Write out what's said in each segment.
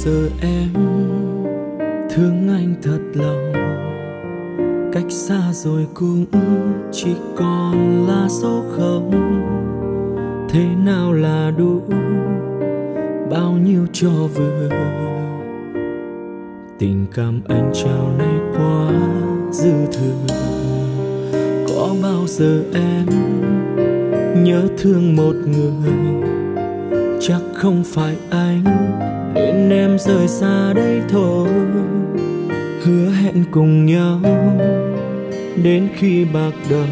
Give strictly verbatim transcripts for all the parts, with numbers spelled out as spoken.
giờ em thương anh thật lòng, cách xa rồi cũng chỉ còn là số không. Thế nào là đủ, bao nhiêu cho vừa, tình cảm anh trao này quá dư thừa. Có bao giờ em nhớ thương một người, chắc không phải anh nên em rời xa đây thôi. Hứa hẹn cùng nhau đến khi bạc đầu,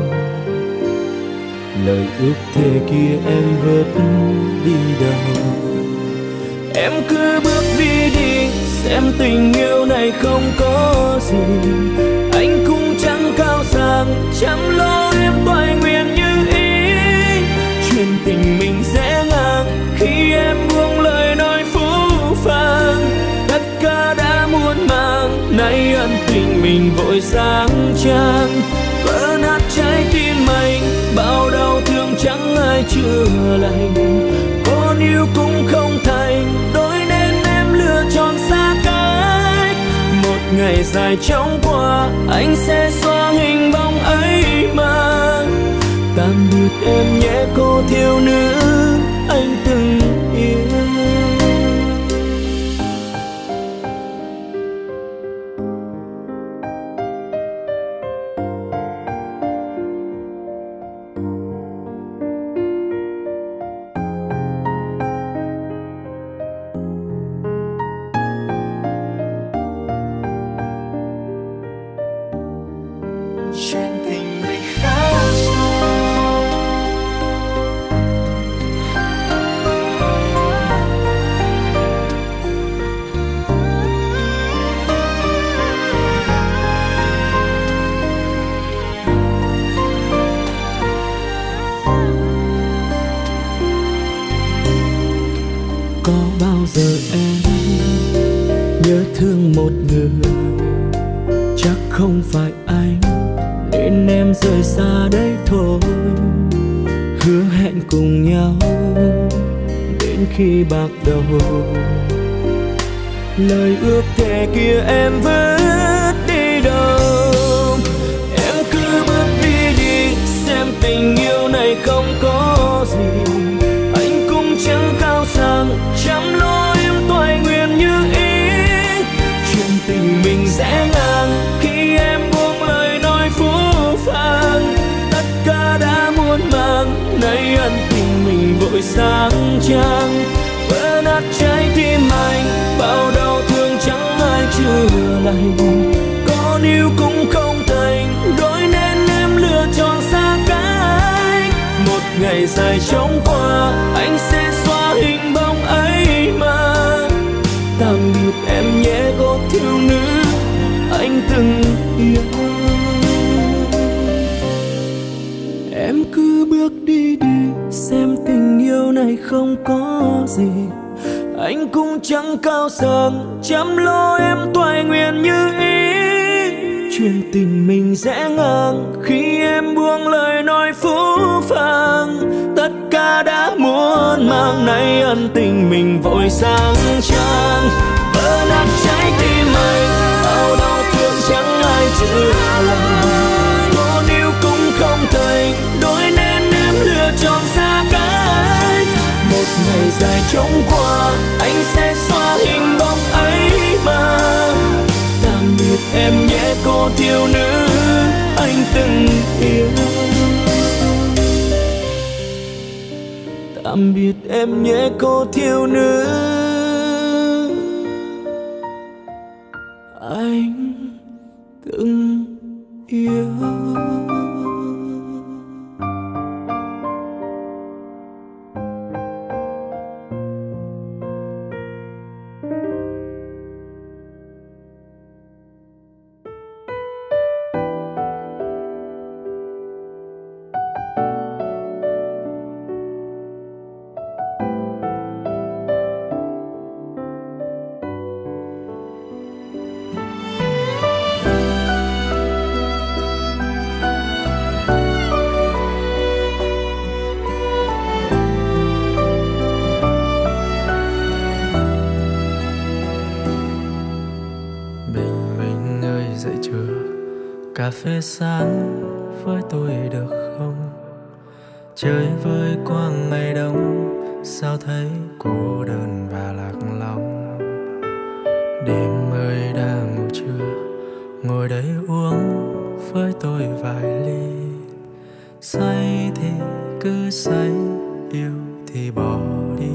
lời ước thề kia em vớt đi đâu. Em cứ bước đi đi, xem tình yêu này không có gì. Anh cũng chẳng cao sang, chẳng lo em toại nguyện như ý. Chuyện tình mình sẽ ngang khi em buông lời nói phũ phàng. Tất cả đã muộn màng, nay ân tình mình vội sáng trang. Vỡ nát trái tim anh, bao đau thương chẳng ai chữa lành. Con yêu cũng không thành, đôi nên em lựa chọn xa cách. Một ngày dài chóng qua, anh sẽ xóa hình bóng ấy mà. Tạm biệt em nhé cô thiếu nữ anh từng yêu. Thương một người, chắc không phải anh nên em rời xa đây thôi. Hứa hẹn cùng nhau đến khi bạc đầu, lời ước thề kia em vớt đi đâu. Em cứ bước đi đi, xem tình yêu này không có gì. Anh cũng chẳng cao sang, chẳng lo em toại nguyện như ý. Tình mình sẽ ngang khi em buông lời nói phũ phàng. Tất cả đã muộn màng, nay ân tình mình vội sáng trang. Vỡ nát trái tim anh, bao đau thương chẳng ai chữa lành. Con yêu cũng không thành, đôi nên em lựa chọn xa cách. Một ngày dài chóng qua, anh sẽ xóa hình bóng ấy mà. Tạm biệt em nhé cô thiếu nữ anh từng yêu. Em cứ bước đi đi, xem tình yêu này không có gì. Anh cũng chẳng cao sang, chăm lo em toại nguyện như ý. Chuyện tình mình sẽ ngang khi em buông lời nói phũ phàng. Tất cả đã muộn màng, nay ân tình mình vội sáng trang. Vỡ nát trái tim anh, bao đau thương chẳng ai chữa lành. Con yêu cũng không thành, đôi nên em lựa chọn xa cách. Một ngày dài chóng qua, anh sẽ xóa hình bóng ấy mà. Tạm biệt em nhé cô thiếu nữ anh từng yêu. Tạm biệt em nhé cô thiếu nữ anh từng yêu. phê sáng với tôi được không? Chơi với quang ngày đông, sao thấy cô đơn và lạc lòng. Đêm ơi đang ngủ trưa, ngồi đây uống với tôi vài ly. Say thì cứ say, yêu thì bỏ đi.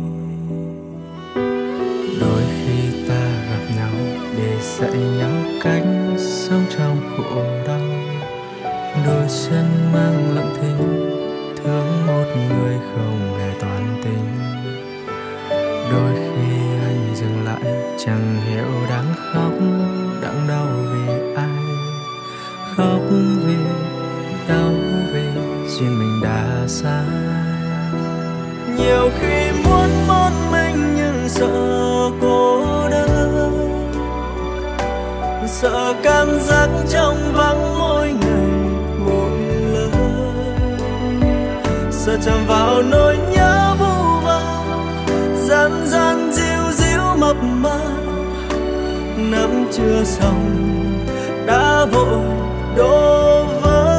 Đôi khi ta gặp nhau để dạy nhau cách sống trong khổ đau. Đôi chân mang lặng thinh, thương một người không hề toàn tình. Đôi khi anh dừng lại, chẳng hiểu đang khóc, đang đau vì ai. Khóc vì đau vì duyên mình đã xa. Nhiều khi muốn một mình nhưng sợ cô đơn, sợ cảm giác trong vắng mỗi ngày mỗi lời. Sợ chạm vào nỗi nhớ vu vơ, gian gian díu díu mập mờ. Nắm chưa xong đã vội đổ vỡ.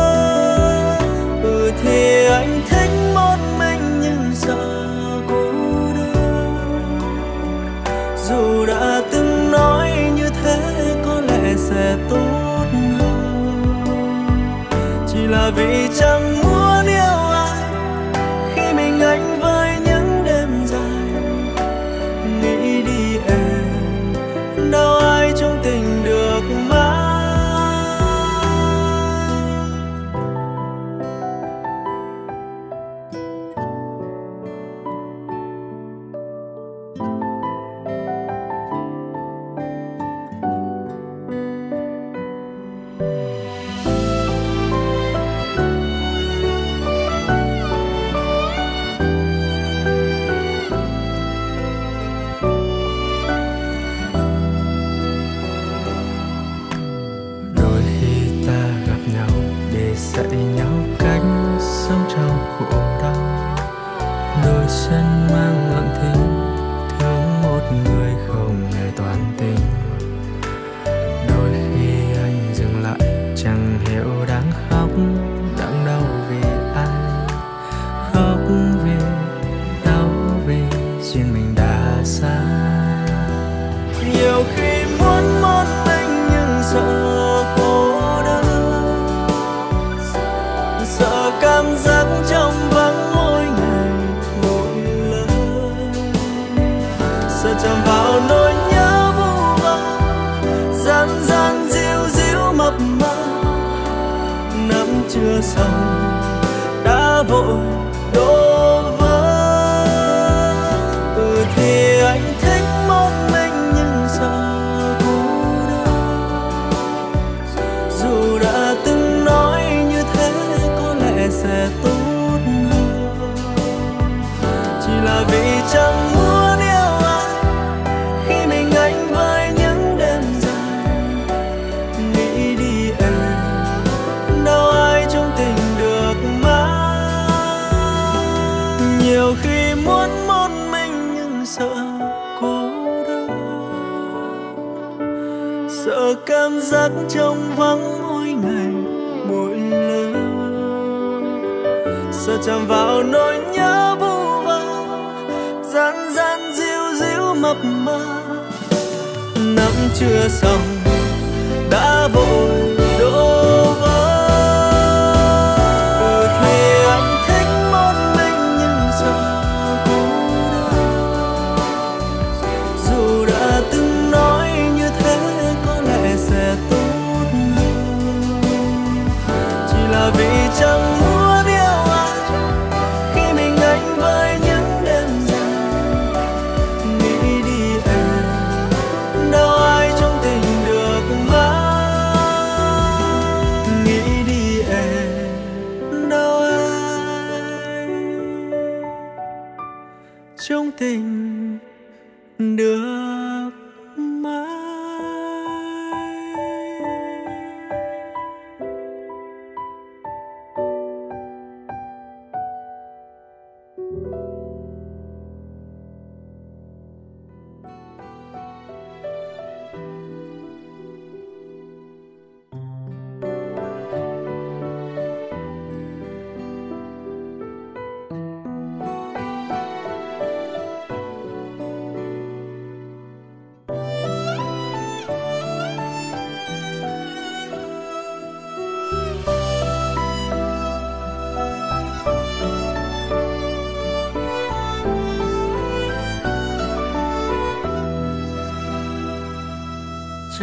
Ừ thì anh thích một mình nhưng sợ cô đơn. Dù đã từng nói như thế có lẽ sẽ tốt hơn, chỉ là vì chẳng muốn yêu ai khi mình anh với những đêm dài. Nghĩ đi em, đâu ai trong tình được mãi. Dạy nhau cách sống trong khổ đau. Đôi chân mang lặng thinh, thương một người không hề toàn tình. Đôi khi anh dừng lại, chẳng hiểu đang khóc, đang đau vì ai. Khóc vì đau vì duyên mình đã xa. Nhiều khi muốn một mình nhưng sợ cô đơn, sợ cảm giác trong vắng mỗi ngày mỗi lời. Sợ chạm vào nỗi nhớ vu vơ, gian gian díu díu mập mờ. Nắm chưa xong đã vội đổ vỡ. Ừ thì anh thích một mình nhưng sợ cô đơn. Dù đã từng nói như thế sẽ tốt hơn, chỉ là vì chẳng muốn yêu ai khi mình anh với những đêm dài. Nghĩ đi em, đâu ai trong tình được mãi. Nhiều khi muốn một mình nhưng sợ cô đơn, sợ cảm giác trong vắng mỗi ngày mỗi lời. Sợ chạm vào nỗi nhớ vu vơ, gian gian díu díu mập mờ. Nắm chưa xong đã vội đổ vỡ. Ừ thì anh thích một mình nhưng sợ cô đơn. Dù đã từng nói như thế có lẽ sẽ tốt hơn, chỉ là vì chẳng muốn trong tình được mãi.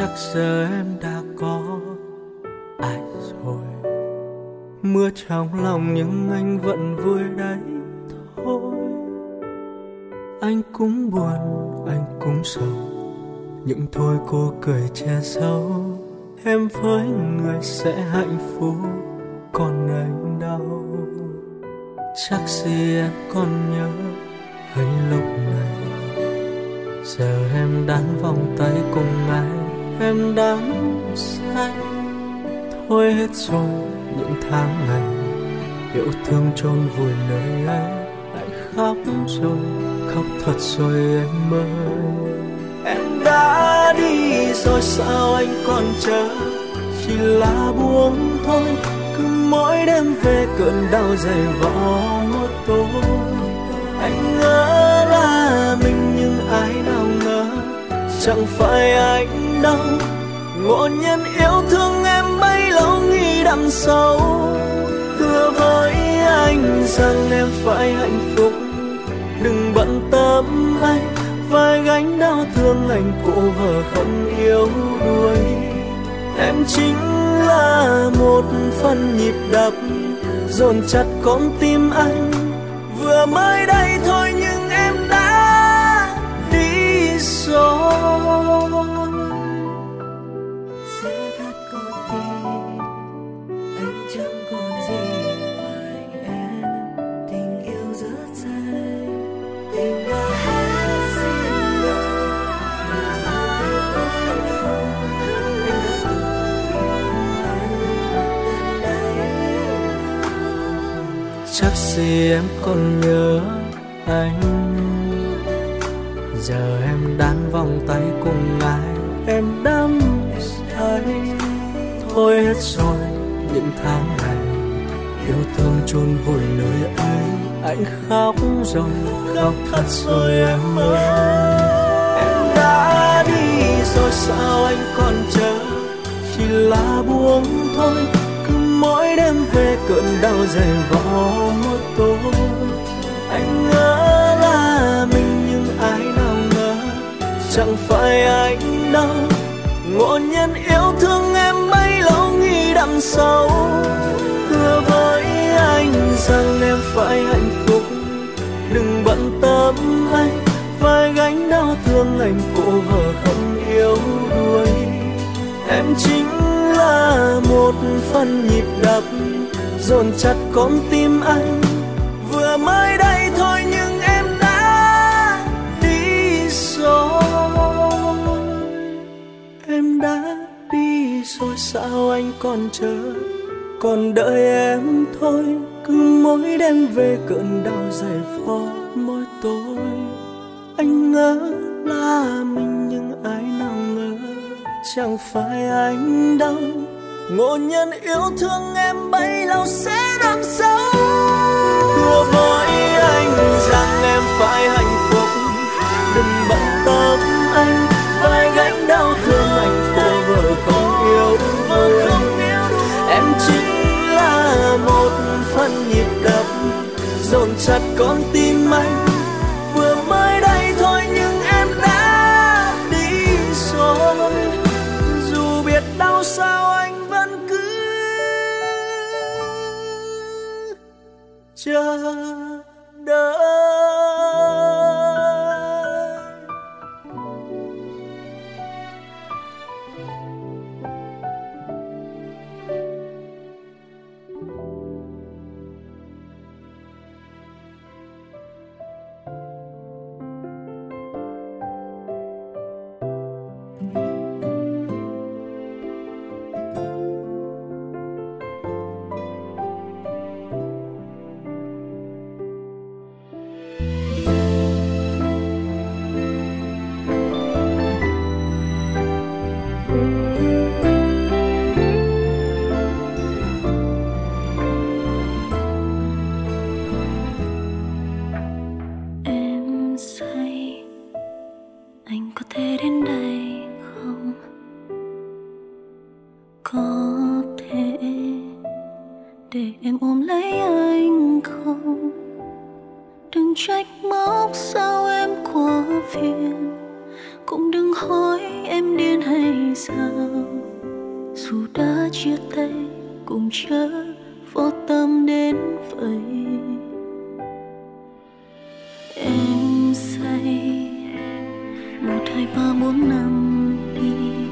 chắc giờ em đã có ai rồi. Mưa trong lòng nhưng anh vẫn vui đấy thôi. Anh cũng buồn, anh cũng sầu, nhưng thôi cô cười che giấu. Em với người sẽ hạnh phúc, còn anh đau. Chắc gì em còn nhớ hay lúc này giờ em đan vòng tay cùng ai, em đắm say. Thôi hết rồi những tháng ngày yêu thương chôn vùi nơi ấy. Anh khóc rồi, khóc thật rồi em ơi. Em đã đi rồi sao anh còn chờ, chỉ là buông thôi. Cứ mỗi đêm về cơn đau dày vò một tối. Anh ngỡ là mình nhưng ai nào ngờ chẳng phải anh đâu. Ngộ nhân yêu thương em bấy lâu nghĩ đằng sau. Hứa với anh rằng em phải hạnh phúc, đừng bận tâm anh. Vai gánh đau thương anh cô vợ không yêu đuổi. Em chính là một phần nhịp đập dồn chặt con tim anh. Vừa mới đây thôi nhưng em đã đi rồi. Sẽ cắt con tim, anh chẳng còn gì ngoài em. Tình yêu rất dài, tình đã hết xin lỗi. Mà anh biết tôi đâu, anh đã từng yêu anh đến đây. Chắc gì em còn nhớ anh, giờ em đan vòng tay cùng ai, em đắm say. Thôi hết rồi những tháng ngày yêu thương chôn vùi nơi ấy. Anh khóc rồi, khóc thật rồi em ơi. Em đã đi rồi sao anh còn chờ, chỉ là buông thôi. Cứ mỗi đêm về cơn đau dày vò một tối. Anh ngỡ là mình nhưng ai nào ngờ chẳng phải anh đâu. Ngộ nhân yêu thương em bấy lâu nghĩ đằng sau. Hứa với anh rằng em phải hạnh phúc, đừng bận tâm anh. Vai gánh đau thương anh cô vợ không yêu đuổi. Em chính là một phần nhịp đập dồn chặt con tim anh. Vừa mới đây thôi nhưng em đã đi rồi. Em đã đi rồi sao anh còn chờ, còn đợi em thôi. Cứ mỗi đêm về cơn đau dày vò mỗi tối. Anh ngỡ là mình nhưng ai nào ngờ chẳng phải anh đâu. Ngộ nhân yêu thương em bấy lâu sẽ đắm sâu. Hứa với anh rằng em phải hạnh phúc, đừng bận tâm anh. Vai gánh đau thương anh cô vợ không yêu đuổi. Em chính là một phần nhịp đập dồn chặt con tim anh. Vừa mới đây thôi nhưng em đã đi rồi. Dù biết đau sao anh vẫn cứ chờ đợi. để em ôm lấy anh không. Đừng trách móc sao em quá phiền, cũng đừng hỏi em điên hay sao. Dù đã chia tay cũng chớ vô tâm đến vậy. Em say một hai ba bốn năm đi,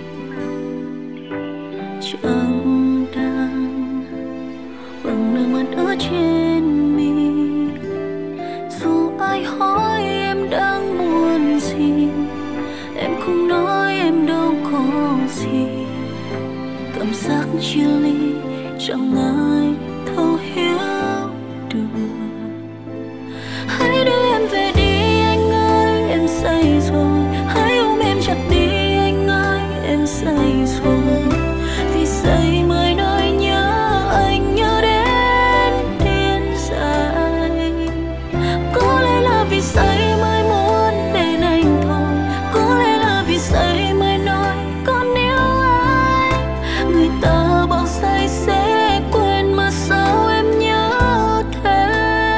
chẳng đang bằng nước mắt ở trên mi. Dù ai hỏi em đang muốn gì, em không nói em đâu có gì. Cảm giác chia ly chẳng ai thấu hiểu được. Hãy đưa em về đi anh ơi, em say rồi. Hãy ôm em chặt đi anh ơi, em say rồi. Vì say mới nói nhớ anh, nhớ đến điên dại. Có lẽ là vì say mới muốn bên anh thôi. Có lẽ là vì say mới nói còn yêu anh. Người ta bảo say sẽ quên mà sao em nhớ thế.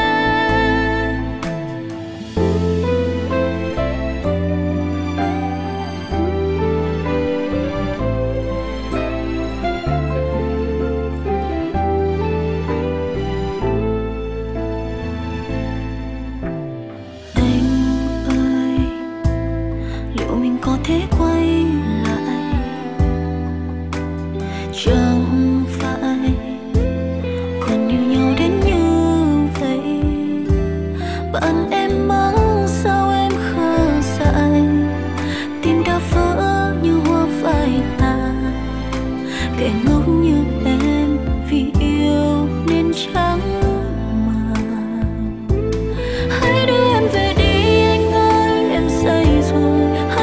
Thế quay lại chẳng phải còn yêu nhau đến như vậy. Bạn em mắng sao em khờ dại, tim đã vỡ như hoa phai tàn. Kẻ ngốc như em vì yêu nên chẳng màng. Hãy đưa em về đi anh ơi, em say rồi.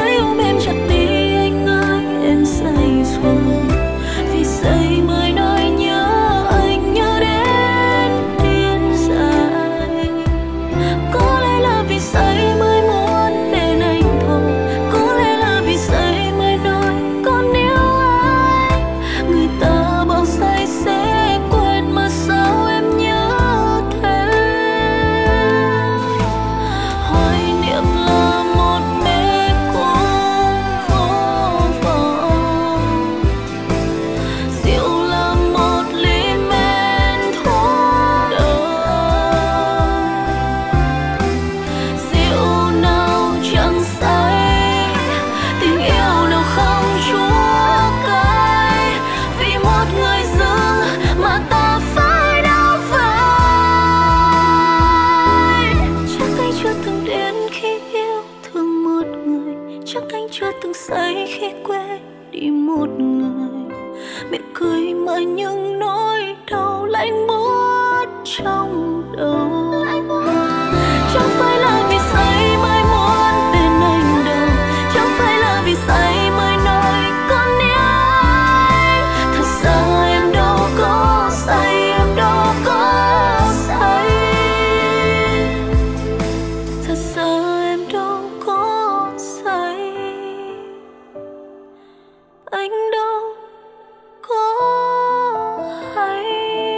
Vì say mới nói nhớ anh, nhớ đến điên dại. Có lẽ là vì say mới muốn bên anh thôi. Có lẽ là vì say mới nói còn yêu anh. Người ta bảo say sẽ quên mà sao em nhớ thế. Hoài niệm là một mê cung vô vọng. Rượu là một ly men thuốc đời. Rượu nào chẳng say, tình yêu nào không chúa cay. Vì một người dưng mà ta phải đau vai. Chắc anh chưa từng đến khi yêu thương một người. Chắc anh chưa từng say khi quên đi một người. Miệng cười mà những nỗi đau lạnh buốt trong đầu. Chẳng phải là vì say mới muốn bên anh đâu. Chẳng phải là vì say mới nói còn yêu anh. Thật ra em đâu có say, em đâu có say. Thật ra em đâu có say, anh đâu có hay.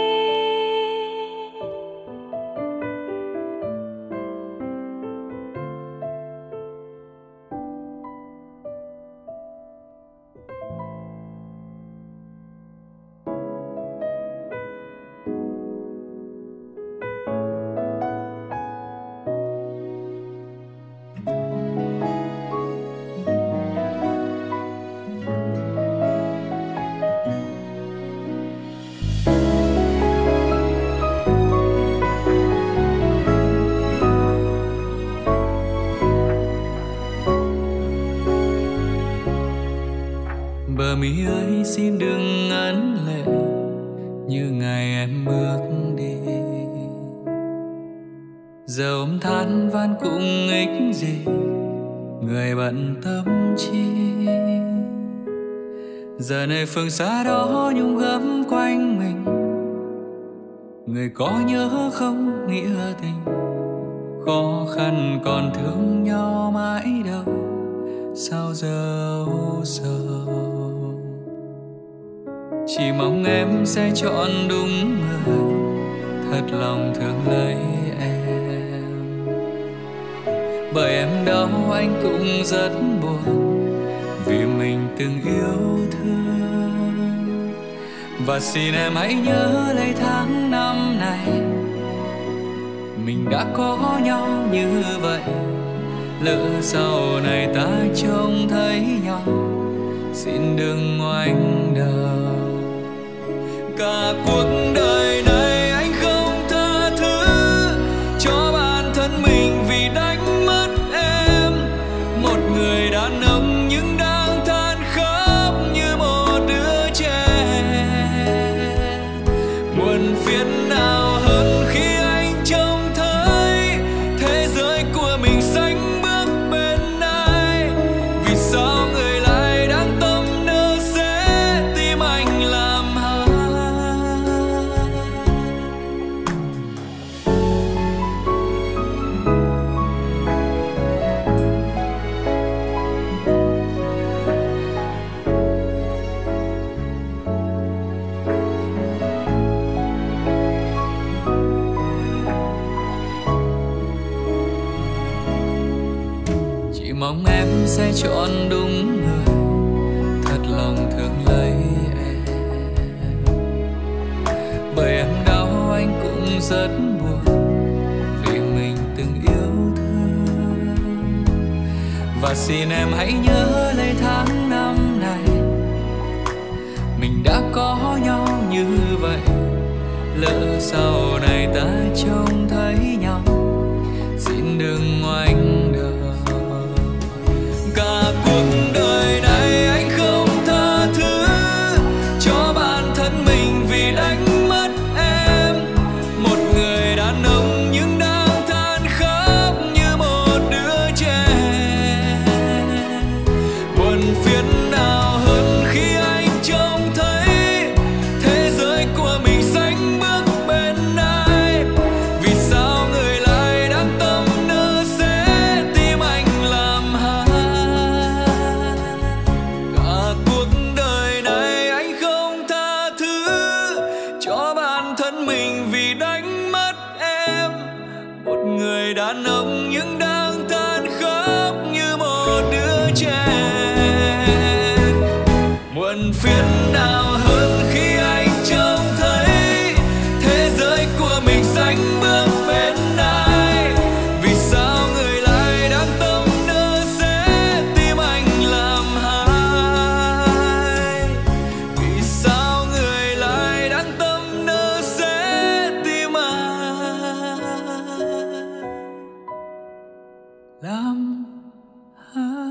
Bờ mi ơi xin đừng ngấn lệ như ngày em bước đi. Giờ ôm than van cũng ích gì, người bận tâm chi. Giờ này phương xa đó nhung gấm quanh mình. Người có nhớ không nghĩa tình, khó khăn còn thương nhau mãi đâu. Sao giờ u sầu, chỉ mong em sẽ chọn đúng người, thật lòng thương lấy em. Bởi em đau anh cũng rất buồn, từng yêu thương. Và xin em hãy nhớ lấy tháng năm này mình đã có nhau như vậy. Lỡ sau này ta trông thấy nhau, xin đừng ngoảnh đầu. Cả cuộc đời này anh không tha thứ cho bản thân mình vì đánh mất em. Một người đàn ông nhưng đang than khóc như một đứa trẻ. Buồn phiền nào hơn khi anh trông thấy thế giới của mình sánh bước bên ai. Vì sao người lại đang tâm nỡ sẽ tim anh làm hại. Chỉ mong em sẽ chọn đúng người, thật lòng thương lấy em. Bởi em đau anh cũng rất buồn vì mình từng yêu thương. Và xin em hãy nhớ lấy tháng năm này mình đã có nhau như vậy. Lỡ sau này ta trông thấy nhau, xin đừng ngoảnh đầu. Cả cuộc đời này anh không tha thứ cho bản thân mình vì đánh mất em. Một người đàn ông nhưng đang than khóc như một đứa trẻ. Buồn phiền nào hơn khi anh trông thấy thế giới của mình sánh bước bên ai. Vì sao người lại đang tâm nỡ sẽ tim anh làm hại. Cả cuộc đời này anh không tha thứ cho bản thân mình vì đánh mất em. Một người đàn ông nhưng đang than khóc như một đứa trẻ. Muộn phiền nào hơn khi anh trông thấy thế giới của mình sánh bước bên ai. Vì sao người lại đang tâm nỡ sẽ tim anh làm hại. Vì sao người lại đang tâm nỡ sẽ tim anh làm hại.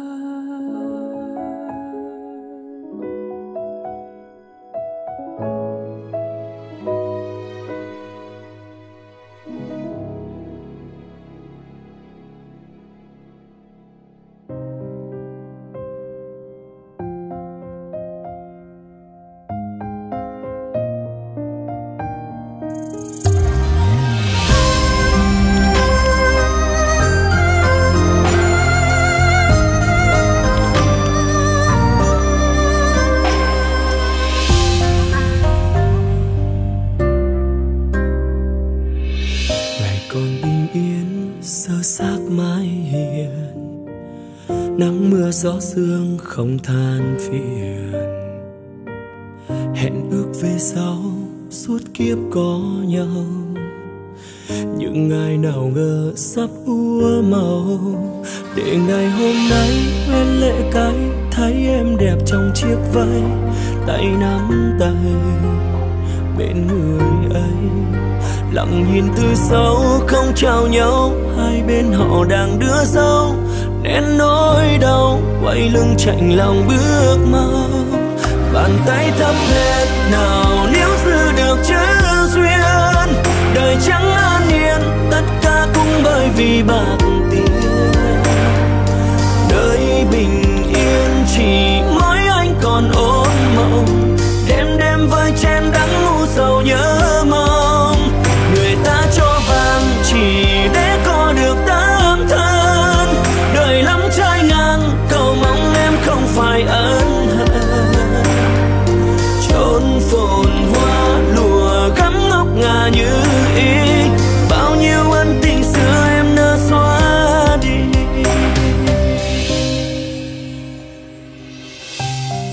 Ngày còn bình yên sơ xác mái hiền, nắng mưa gió sương không than phiền. Hẹn ước về sau suốt kiếp có nhau, những ngày nào ngờ sắp úa màu. Để ngày hôm nay hoen lệ cái thấy em đẹp trong chiếc váy, tay nắm tay bên người ấy. Lặng nhìn từ sau không chào nhau, hai bên họ đang đưa dâu. Nén nỗi đau quay lưng chạnh lòng bước mau. Bàn tay thấp hết nào nếu giữ được chữ duyên. Đời chẳng an yên, tất cả cũng bởi vì bạc tiền. Đời bình yên chỉ mỗi anh còn ôn mộng. Đêm đêm với chén đắng ngu sầu nhớ mong. Người ta cho vàng chỉ để có được tấm thân. Đời lắm trái ngang, cầu mong em không phải ân hận. Chốn phồn hoa lùa gắm ngọc ngà như ý. Bao nhiêu ân tình xưa em nỡ xóa đi.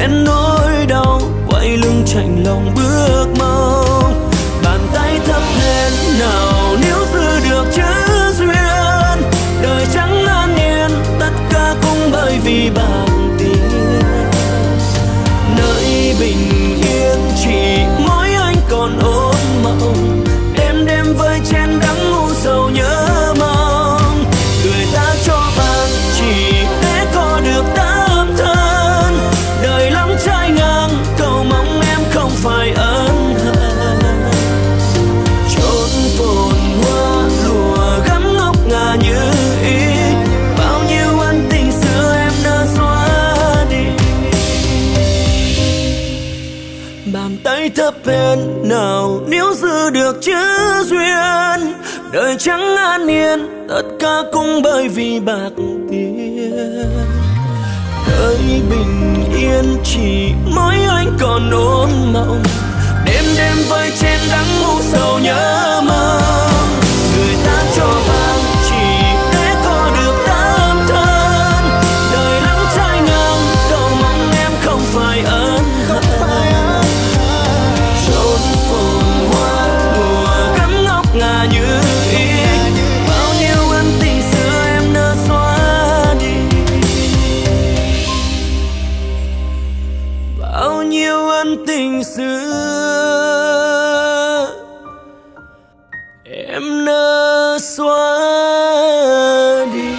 nén nỗi đau, quay lưng chạnh lòng bước mau. Bàn tay thấp hèn nào nếu giữ được chữ duyên, đời chẳng an yên, tất cả cũng bởi vì bạc tiền. Nơi bình yên chỉ mỗi anh còn ôm mộng, đêm đêm vơi chén đắng ngu sầu nhớ mong. Người ta cho vàng chỉ để có được tấm thân, đời lắm trái ngang, cầu mong em không phải ân hận. Chốn phồn hoa lùa gấm ngọc ngà như ý, bao nhiêu ân tình xưa em đã xóa đi. Bàn tay thấp hèn nào nếu giữ được chữ duyên, đời chẳng an yên, tất cả cũng bởi vì bạc tiền. Đời bình yên chỉ mỗi anh còn ôm mộng, đêm đêm vơi chén đắng ngu sầu nhớ mong. Người ta cho vàng chỉ để có được tấm thân, đời lắm trái ngang, cầu mong em không phải ân hận. Chốn phồn hoa mùa gấm ngọc ngà như ý, bao nhiêu ân tình xưa em đã xóa đi. Bao nhiêu ân tình xưa em đã xóa đi.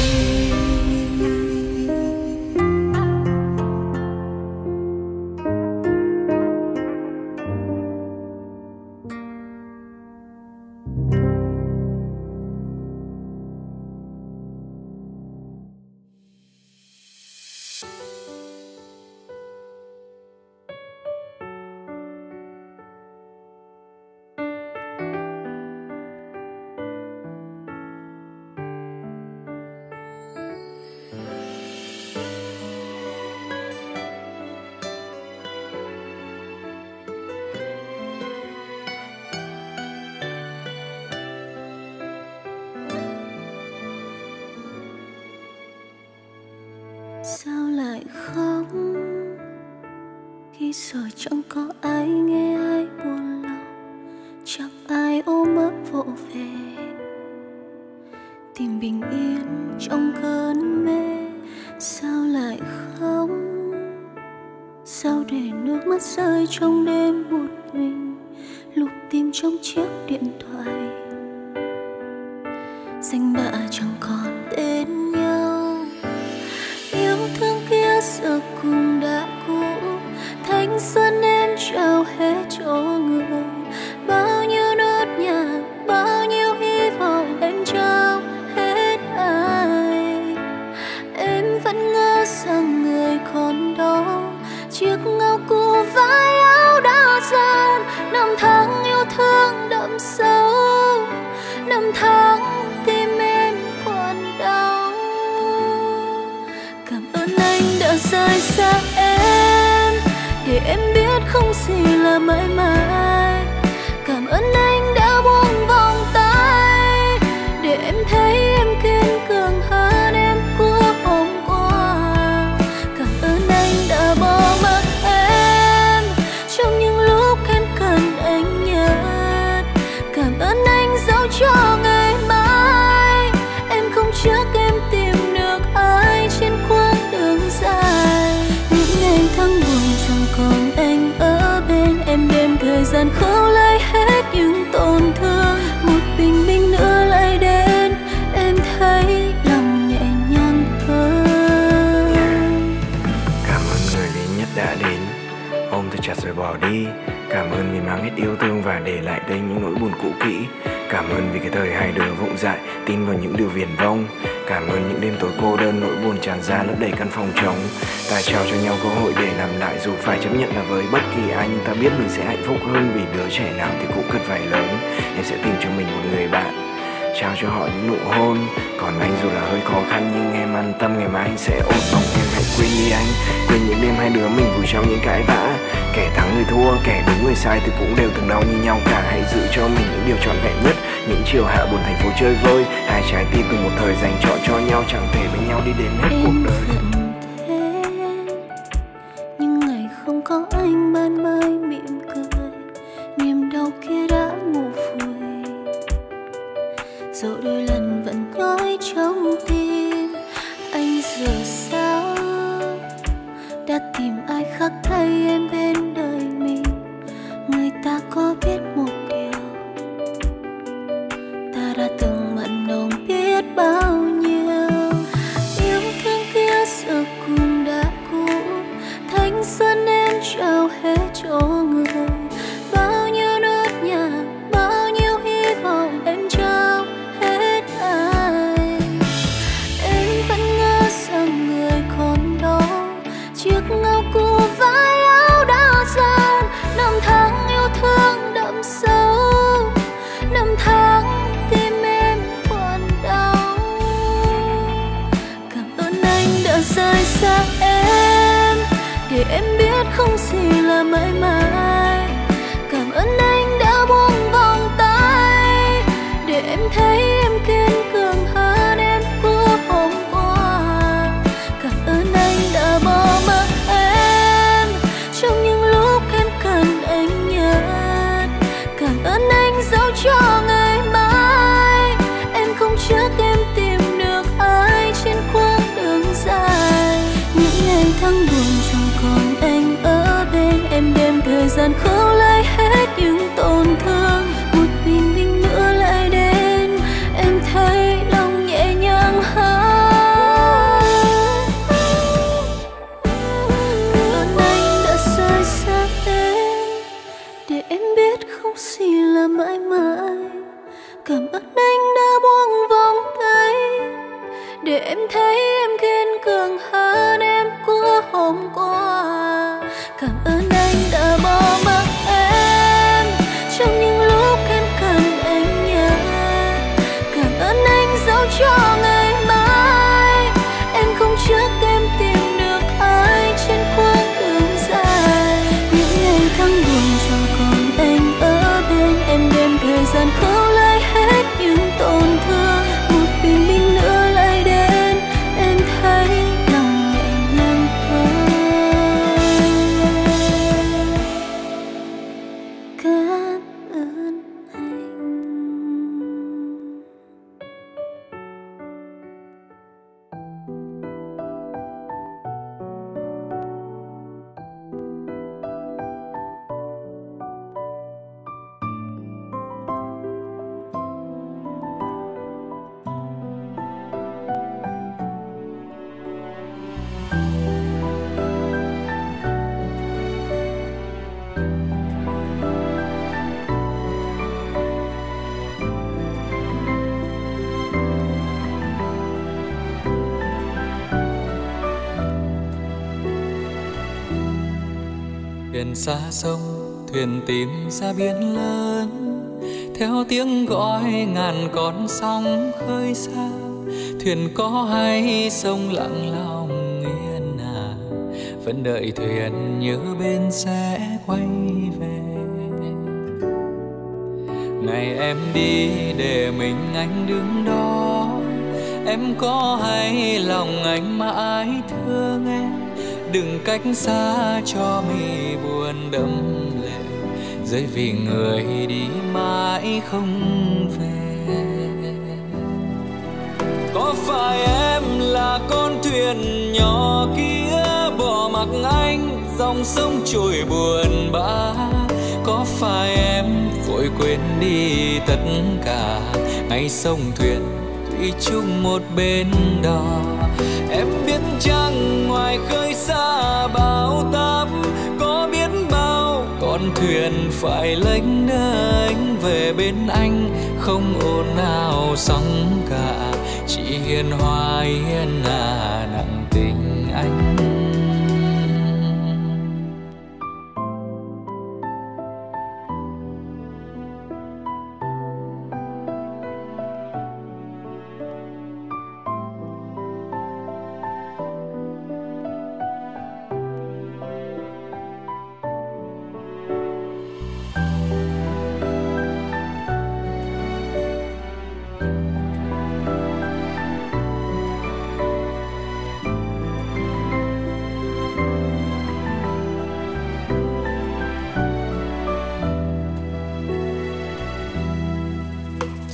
Sao lại khóc khi sợ chẳng có ai nghe ai buồn lòng, chẳng ai ôm ấp vỗ về tìm bình yên trong cơn mê. Sao lại khóc, sao để nước mắt rơi trong đêm một mình, lục tìm trong chiếc điện thoại danh bạ chẳng còn tên nhau. Yêu thương kia giờ cùng đã cũ, thanh xuân em trao hết cho người. Bao nhiêu nốt nhạc, bao nhiêu hy vọng em trao hết ai. Em vẫn ngỡ rằng người còn đó, chiếc áo cũ vai áo đã dần. Năm tháng yêu thương đậm sâu, năm tháng tim em còn đau. Cảm ơn anh đã rời xa em, để em biết không gì là mãi mãi. Cảm ơn anh đã buông vòng tay, để em thấy em kiên cường hơn em của hôm qua. Cảm ơn anh đã bỏ mặc em trong những lúc em cần anh nhất. Cảm ơn anh dẫu cho ngày mai em không chắc em tìm được ai trên quãng đường dài. Những ngày tháng buồn chẳng còn anh ở bên em, đêm thời gian khâu lấy hết những tổn thương. Một bình minh nữa lại đến, em thấy lòng nhẹ nhàng hơn. Cảm ơn người lý nhất đã đến, ôm tôi chặt rồi bỏ đi. Cảm ơn vì mang hết yêu thương và để lại đây những nỗi buồn cũ kỹ. Cảm ơn vì cái thời hai đứa vụng dại tin vào những điều viển vông. Cảm ơn những đêm tối cô đơn, nỗi buồn tràn ra lấp đầy căn phòng trống. Ta trao cho nhau cơ hội để làm lại, dù phải chấp nhận là với bất kỳ ai, nhưng ta biết mình sẽ hạnh phúc hơn, vì đứa trẻ nào thì cũng cần phải lớn. Em sẽ tìm cho mình một người bạn, trao cho họ những nụ hôn. Còn anh dù là hơi khó khăn nhưng em an tâm, ngày mai anh sẽ ổn. Mong em hãy quên đi anh, quên những đêm hai đứa mình vùi trong những cãi vã. Kẻ thắng người thua, kẻ đúng người sai thì cũng đều từng đau như nhau cả. Hãy giữ cho mình những điều trọn vẹn nhất, những chiều hạ buồn thành phố chơi vơi. Hai trái tim từng một thời dành trọn cho nhau, chẳng thể bên nhau đi đến hết cuộc đời. Nhưng có anh ban mai mỉm cười, niềm đau kia đã ngủ vùi. Dẫu đôi lần vẫn nhói trong tim, anh giờ sao đã tìm ai khác thay em bên đời mình. Người ta có biết một điều, ta đã từng mặn nồng biết bao nhiêu. Yêu thương kia giờ cũng đã cũ, thanh xuân em trao hết cho người. Bao nhiêu nốt nhạc, bao nhiêu hy vọng em trao hết ai. Em vẫn ngỡ rằng người còn đó, chiếc áo cũ vai áo đã dần. Năm tháng yêu thương đậm sâu, năm tháng tim em còn đau. Cảm ơn anh đã rời xa em, để em biết không gì là mãi mãi. Cảm ơn anh đã buông vòng tay, để em thấy em kiên cường hơn em của hôm qua. Cảm ơn anh đã bỏ mặc em trong những lúc em cần anh nhất. Cảm ơn anh dẫu cho ngày mai em không chắc em tìm được ai trên quãng đường dài. Những ngày tháng buồn chẳng còn anh ở bên em, đem thời gian khâu lại hết những tổn thương. Một bình minh nữa lại đến, em thấy lòng nhẹ nhàng hơn. Cảm ơn anh đã rời xa em, để em biết không gì là mãi mãi. Cảm ơn anh đã buông vòng tay, để em thấy em kiên cường hơn em của hôm qua. Cảm ơn anh đã bỏ mặc em trong những lúc em cần anh nhất. Cảm ơn anh dẫu cho ngày mai em không chắc em tìm được ai trên quãng đường dài. Những ngày tháng buồn chẳng còn anh ở bên em, đem thời gian khâu lại hết những tổn thương. Một bình minh nữa lại đến, em thấy lòng nhẹ nhàng hơn. Cảm ơn anh. Thuyền xa sông, thuyền tìm ra biển lớn, theo tiếng gọi ngàn con sóng khơi xa. Thuyền có hay sông lặng lòng yên à, vẫn đợi thuyền nhớ bên sẽ quay về. Ngày em đi để mình anh đứng đó, em có hay lòng anh mãi thương em. Đừng cách xa cho mi buồn đẫm lệ, rơi vì người đi mãi không về. Có phải em là con thuyền nhỏ kia bỏ mặc anh dòng sông trôi buồn bã? Có phải em vội quên đi tất cả ngày sông thuyền thủy chung một bên đò? Em biết chăng ngoài khơi xa bão táp có biết bao con thuyền phải lênh đênh về bên anh, không ồn ào sóng cả, chỉ hiền hòa hiền à nặng tình anh.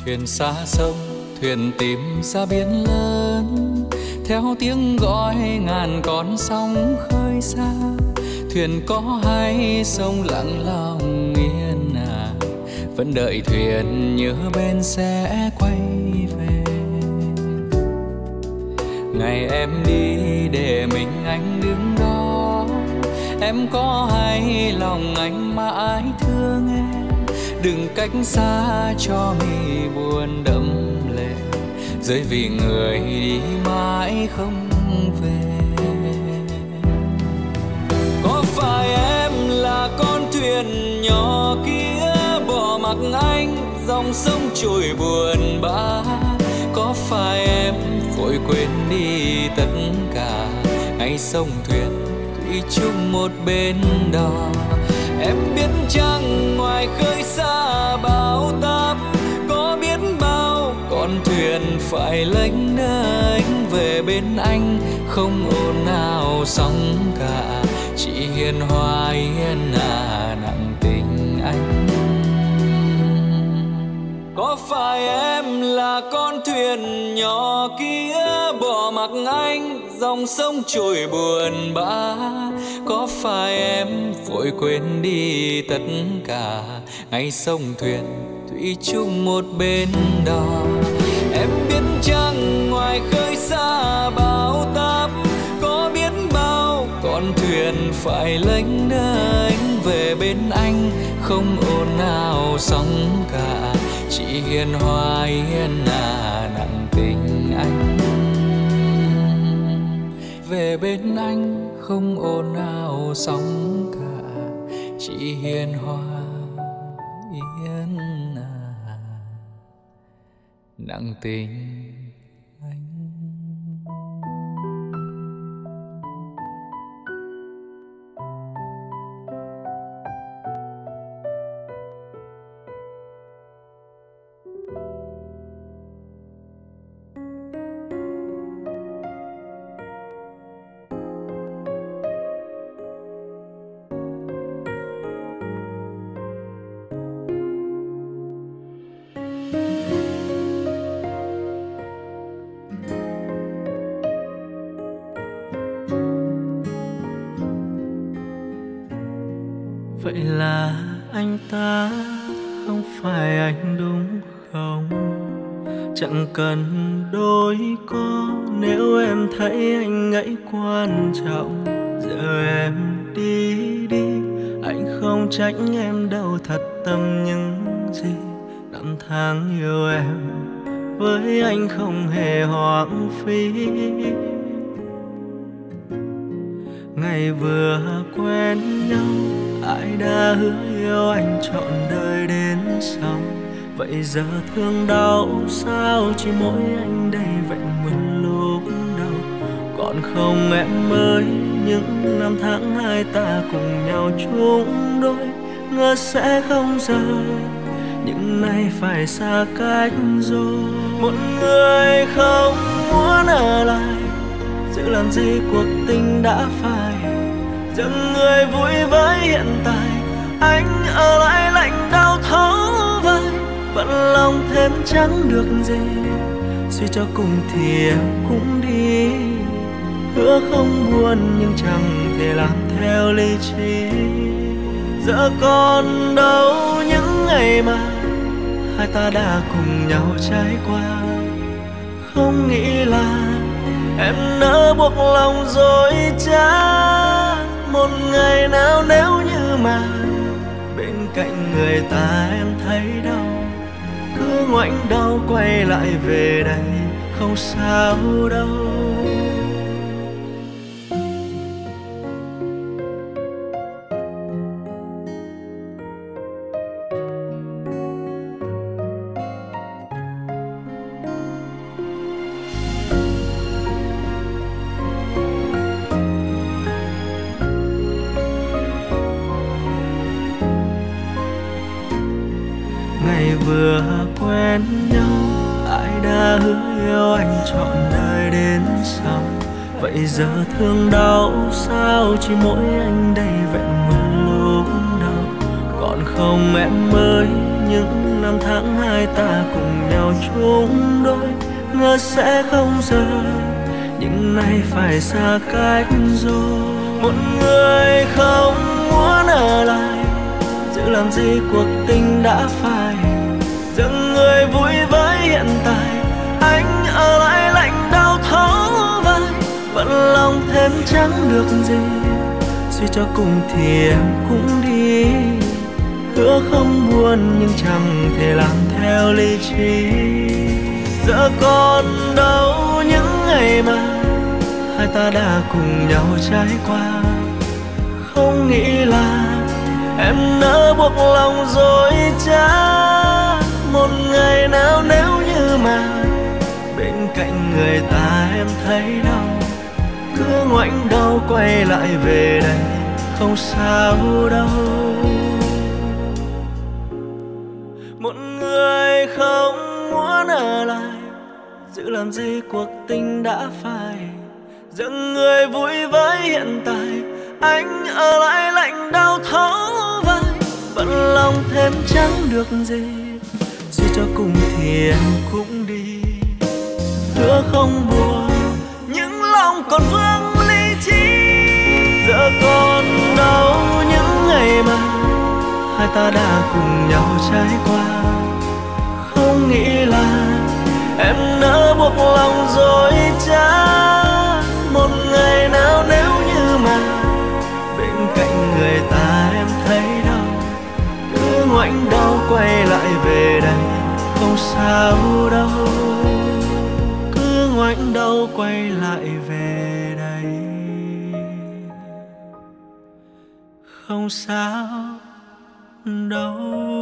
Thuyền xa sông, thuyền tìm ra biển lớn, theo tiếng gọi ngàn con sóng khơi xa. Thuyền có hai sông lặng lòng yên à, vẫn đợi thuyền nhớ bên sẽ quay về. Ngày em đi để mình anh đứng đó, em có hay lòng anh mãi thương em. Đừng cách xa cho mi buồn đẫm lệ, rơi vì người đi mãi không về. Có phải em là con thuyền nhỏ kia bỏ mặc anh dòng sông trôi buồn bã? Có phải em vội quên đi tất cả ngày sông thuyền thủy chung một bên đò? Em biết chăng ngoài khơi xa bão táp có biết bao con thuyền phải lênh đênh về bên anh, không ồn ào sóng cả, chỉ hiền hòa hiền à nặng tình anh. Có phải em là con thuyền nhỏ kia bỏ mặc anh dòng sông trôi buồn bã? Có phải em vội quên đi tất cả ngày sông thuyền thủy chung một bên đò? Em biết chăng ngoài khơi xa bão táp có biết bao con thuyền phải lênh đênh về bên anh, không ồn ào sóng cả, chỉ hiền hòa hiền à nặng tình anh. Về bên anh không ồn ào sóng cả, chỉ hiền hòa hiền à nặng tình anh. Vậy là anh ta không phải anh đúng không? Chẳng cần đôi co nếu em thấy anh ấy quan trọng. Giờ em đi đi, anh không trách em đâu, thật tâm những gì năm tháng yêu em với anh không hề hoang phí. Ngày vừa quen nhau ai đã hứa yêu anh trọn đời đến sau. Vậy giờ thương đau sao chỉ mỗi anh đây vẹn nguyên lúc đầu. Còn không em ơi, những năm tháng hai ta cùng nhau chung đôi, ngờ sẽ không rời, nhưng nay phải xa cách rồi. Một người không muốn ở lại, giữ làm gì cuộc tình đã phai. Dừng người vui với hiện tại, anh ở lại lạnh đau thấu vai. Bận lòng thêm chẳng được gì, suy cho cùng thì em cũng đi. Hứa không buồn nhưng chẳng thể làm theo lý trí. Giờ còn đâu những ngày mà hai ta đã cùng nhau trải qua. Không nghĩ là em nỡ buộc lòng dối trá. Một ngày nào nếu như mà bên cạnh người ta em thấy đau, cứ ngoảnh đầu quay lại về đây không sao đâu. Vừa quen nhau ai đã hứa yêu anh trọn đời đến sau. Vậy giờ thương đau sao chỉ mỗi anh đây vẹn nguyên lúc đầu. Còn không em ơi, những năm tháng hai ta cùng nhau chung đôi, ngờ sẽ không rời, nhưng nay phải xa cách rồi. Một người không muốn ở lại, giữ làm gì cuộc tình đã phai, dừng người vui với hiện tại. Anh ở lại lạnh đau thấu vai, vẫn lòng thêm chẳng được gì. Suy cho cùng thì em cũng đi, hứa không buồn nhưng chẳng thể làm theo lý trí. Giờ còn đâu những ngày mà hai ta đã cùng nhau trải qua, không nghĩ là em nỡ buộc lòng dối trá. Một ngày nào nếu như mà bên cạnh người ta em thấy đau, cứ ngoảnh đầu quay lại về đây, không sao đâu. Một người không muốn ở lại, giữ làm gì cuộc tình đã phai, dừng người vui với hiện tại. Anh ở lại lạnh đau thấu vai, vẫn lòng thêm chẳng được gì. Suy cho cùng thì em cũng đi, hứa không buồn nhưng lòng còn vương lý trí. Giờ còn đâu những ngày mà hai ta đã cùng nhau trải qua, không nghĩ là em nỡ buộc lòng dối trá. Một ngày nào nếu như mà bên cạnh người ta em thấy đau, cứ ngoảnh đầu quay lại về đây, không sao đâu. Cứ ngoảnh đầu quay lại về đây, không sao đâu.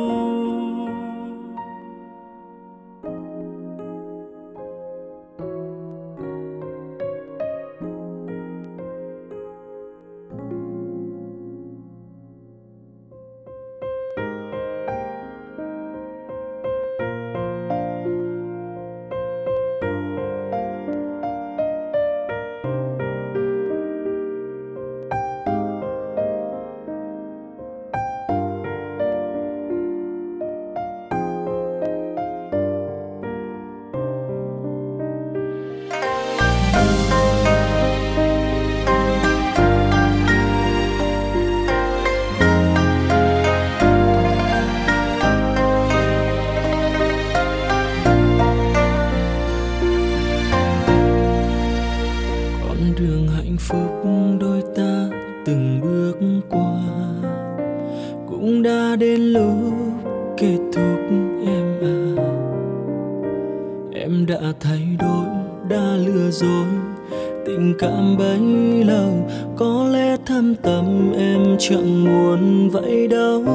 Cảm bấy lâu có lẽ thâm tâm em chẳng muốn vậy đâu.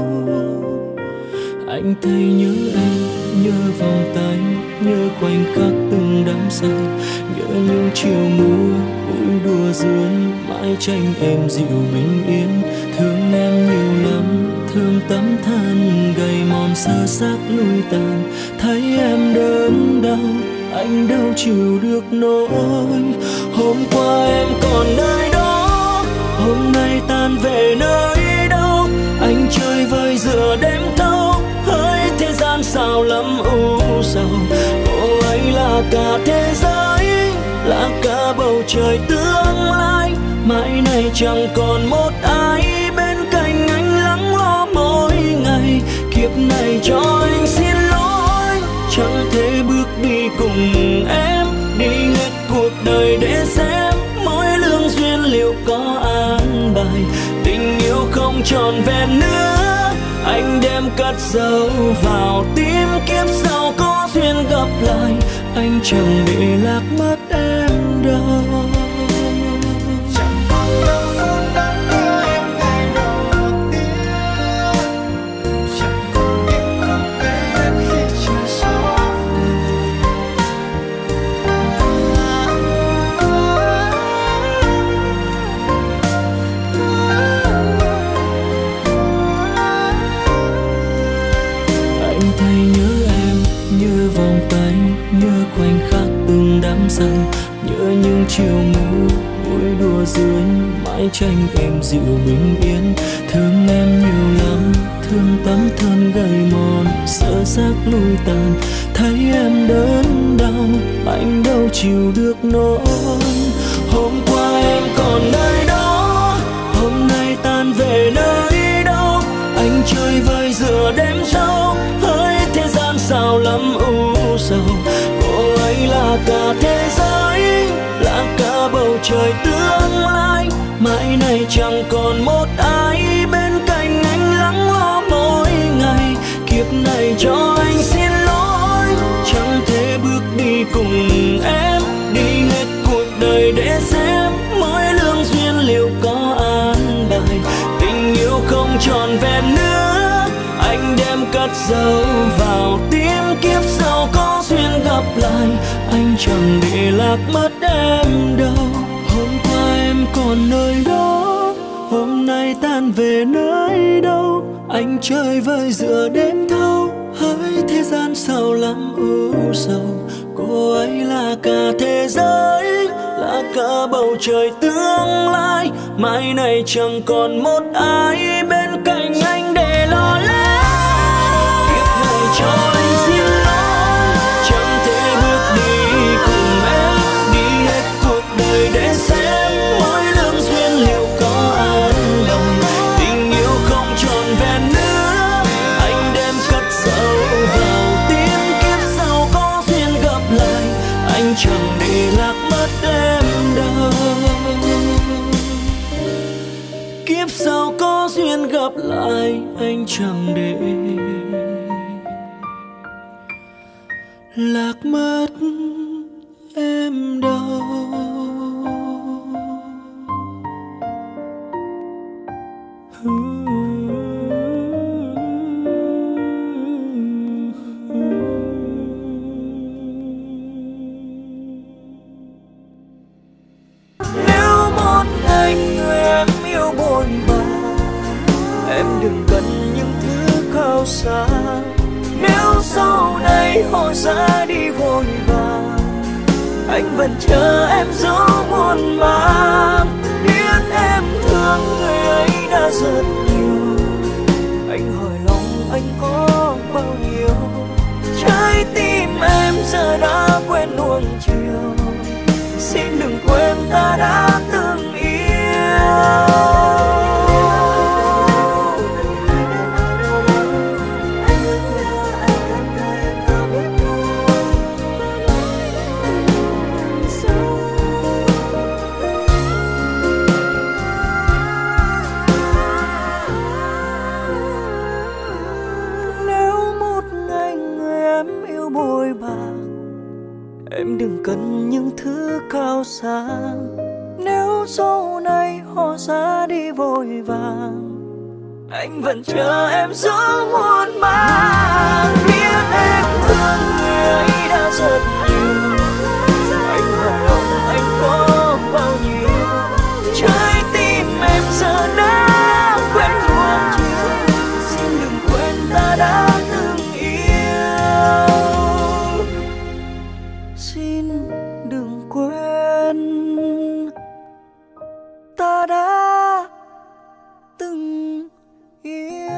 Anh thấy nhớ em, nhớ vòng tay, nhớ khoảnh khắc từng đắm say, nhớ những chiều mưa vui đùa dưới mái tranh em dịu bình yên. Thương em nhiều lắm, thương tấm thân gầy mòn sơ xác lui tàn, thấy em đớn đau anh đâu chịu được nỗi. Hôm qua em còn nơi đó, hôm nay tan về nơi đâu. Anh chơi vơi giữa đêm thâu, hỡi thế gian sao lắm u sầu. Cô ấy là cả thế giới, là cả bầu trời tương lai. Mãi này chẳng còn một ai bên cạnh anh lắng lo mỗi ngày. Kiếp này cho anh xin lỗi, chẳng thể bước đi cùng em, đi hết cuộc đời để xem mỗi lương duyên liệu có an bài. Tình yêu không tròn vẹn nữa, anh đem cất giấu vào tim. Kiếp sau có duyên gặp lại, anh chẳng để lạc mất em đâu. ở dưới mái tranh em dịu bình yên. Thương em nhiều lắm, thương tấm thân gầy mòn, sợ xác lui tàn, thấy em đớn đau, anh đâu chịu được nỗi. Hôm qua em còn nơi đó, hôm nay tan về nơi đâu? Anh chơi vơi giữa đêm thâu, hỡi thế gian sao lắm u sầu. Cô ấy là cả thế giới, là cả bầu trời tương lai. Mãi này chẳng còn một ai bên cạnh anh lắng lo mỗi ngày. Kiếp này cho anh xin lỗi, chẳng thể bước đi cùng em, đi hết cuộc đời để xem mỗi lương duyên liệu có an bài. Tình yêu không tròn vẹn nữa, anh đem cất giấu vào tim. Kiếp sau có duyên gặp lại, anh chẳng để lạc mất em đâu. Hôm qua em còn nơi đó, hôm nay tan về nơi đâu? Anh chơi vơi giữa đêm thâu, hỡi thế gian sao lắm u sầu. Cô ấy là cả thế giới, là cả bầu trời tương lai. Mai này chẳng còn một ai bên cạnh anh để lo lắng. Kiếp này cho anh xin lỗi, chẳng thể bước đi cùng em, đi hết cuộc đời để xem mỗi lương duyên liệu có an lòng. Tình yêu không tròn vẹn nữa, anh đem cất giấu vào tim. Kiếp sau có duyên gặp lại, anh chẳng để lạc mất em đâu. Kiếp sau có duyên gặp lại, anh chẳng để lạc mất em đâu. Nếu một ngày người em yêu bội bạc, em đừng cần những thứ cao xa. Nếu sau này họ ra đi vội vàng, anh vẫn chờ em dấu muôn mang. Biết em thương người ấy đã rất nhiều, anh hỏi lòng anh có bao nhiêu. Trái tim em giờ đã quen nuông chiều, xin đừng quên ta đã từng yêu. Em đừng cần những thứ cao xa. Nếu sau này họ ra đi vội vàng, anh vẫn chờ em giữa muôn mang. Biết em thương người ấy đã rất nhiều, anh hỏi lòng anh có bao nhiêu. Trái tim em giờ đã quen nuông chiều, xin đừng quên ta đã từng yêu. Xin đừng quên ta đã từng yêu.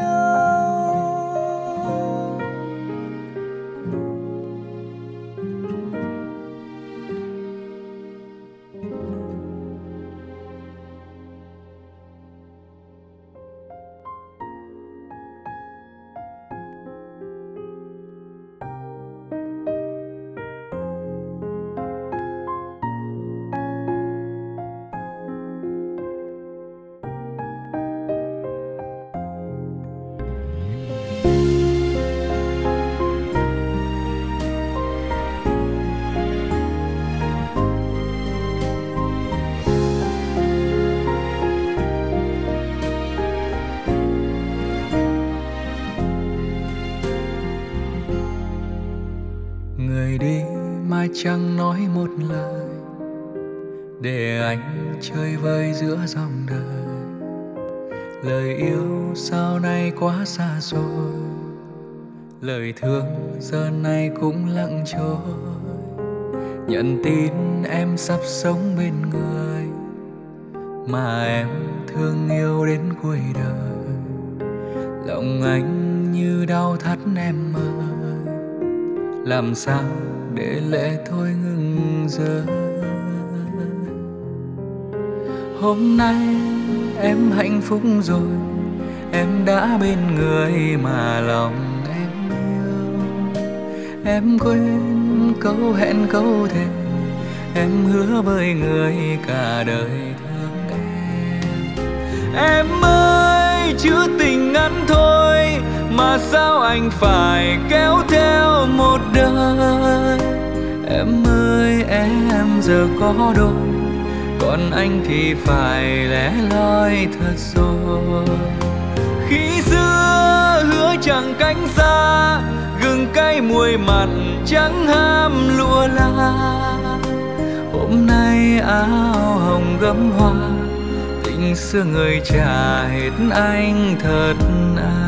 Người đi mai chẳng nói một lời, để anh chơi vơi giữa dòng đời. Lời yêu sau này quá xa xôi, lời thương giờ này cũng lặng trôi. Nhận tin em sắp sống bên người, mà em thương yêu đến cuối đời. Lòng anh như đau thắt em ơi, làm sao để lệ thôi ngừng rơi. Hôm nay em hạnh phúc rồi, em đã bên người mà lòng em yêu. Em quên câu hẹn câu thề, em hứa với người cả đời thương em. Em ơi chữ tình ngắn thôi mà sao anh phải kéo theo một đời. Em ơi em giờ có đôi, còn anh thì phải lẻ loi thật rồi. Khi xưa hứa chẳng cánh xa, gừng cay muối mặn chẳng ham lụa la. Hôm nay áo hồng gấm hoa, tình xưa người trả hết anh thật à.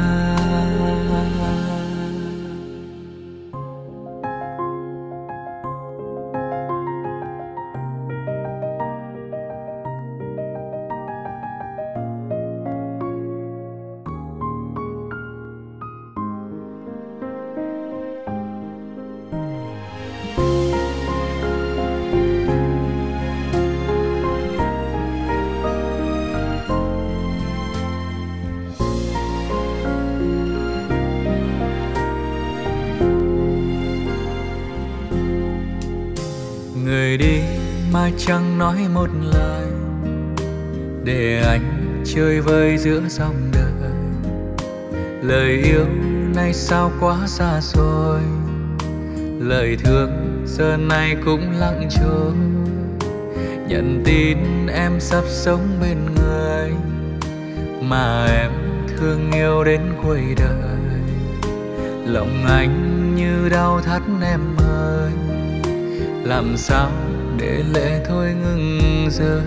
Người đi mà chẳng nói một lời, để anh chơi vơi giữa dòng đời. Lời yêu này sao quá xa xôi, lời thương giờ này cũng lặng trôi. Nhận tin em sắp sống bên người mà em thương yêu đến cuối đời. Lòng anh như đau thắt em ơi, làm sao để lệ thôi ngừng rơi.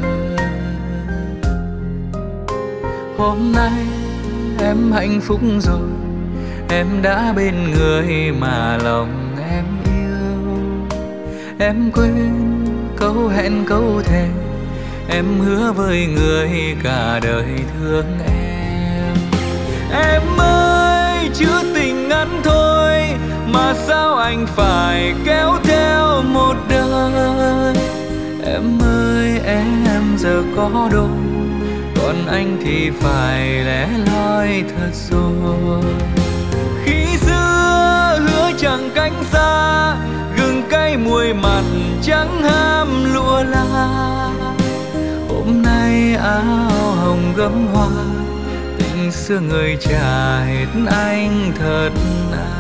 Hôm nay em hạnh phúc rồi, em đã bên người mà lòng em yêu. Em quên câu hẹn câu thề, em hứa với người cả đời thương em. Em ơi chữ tình ngắn thôi mà sao anh phải kéo theo một đời. Em ơi em giờ có đôi, còn anh thì phải lẻ loi thật rồi. Khi xưa hứa chẳng cánh xa, gừng cay muối mặn chẳng ham lụa la. Hôm nay áo hồng gấm hoa, tình xưa người trả hết anh thật à.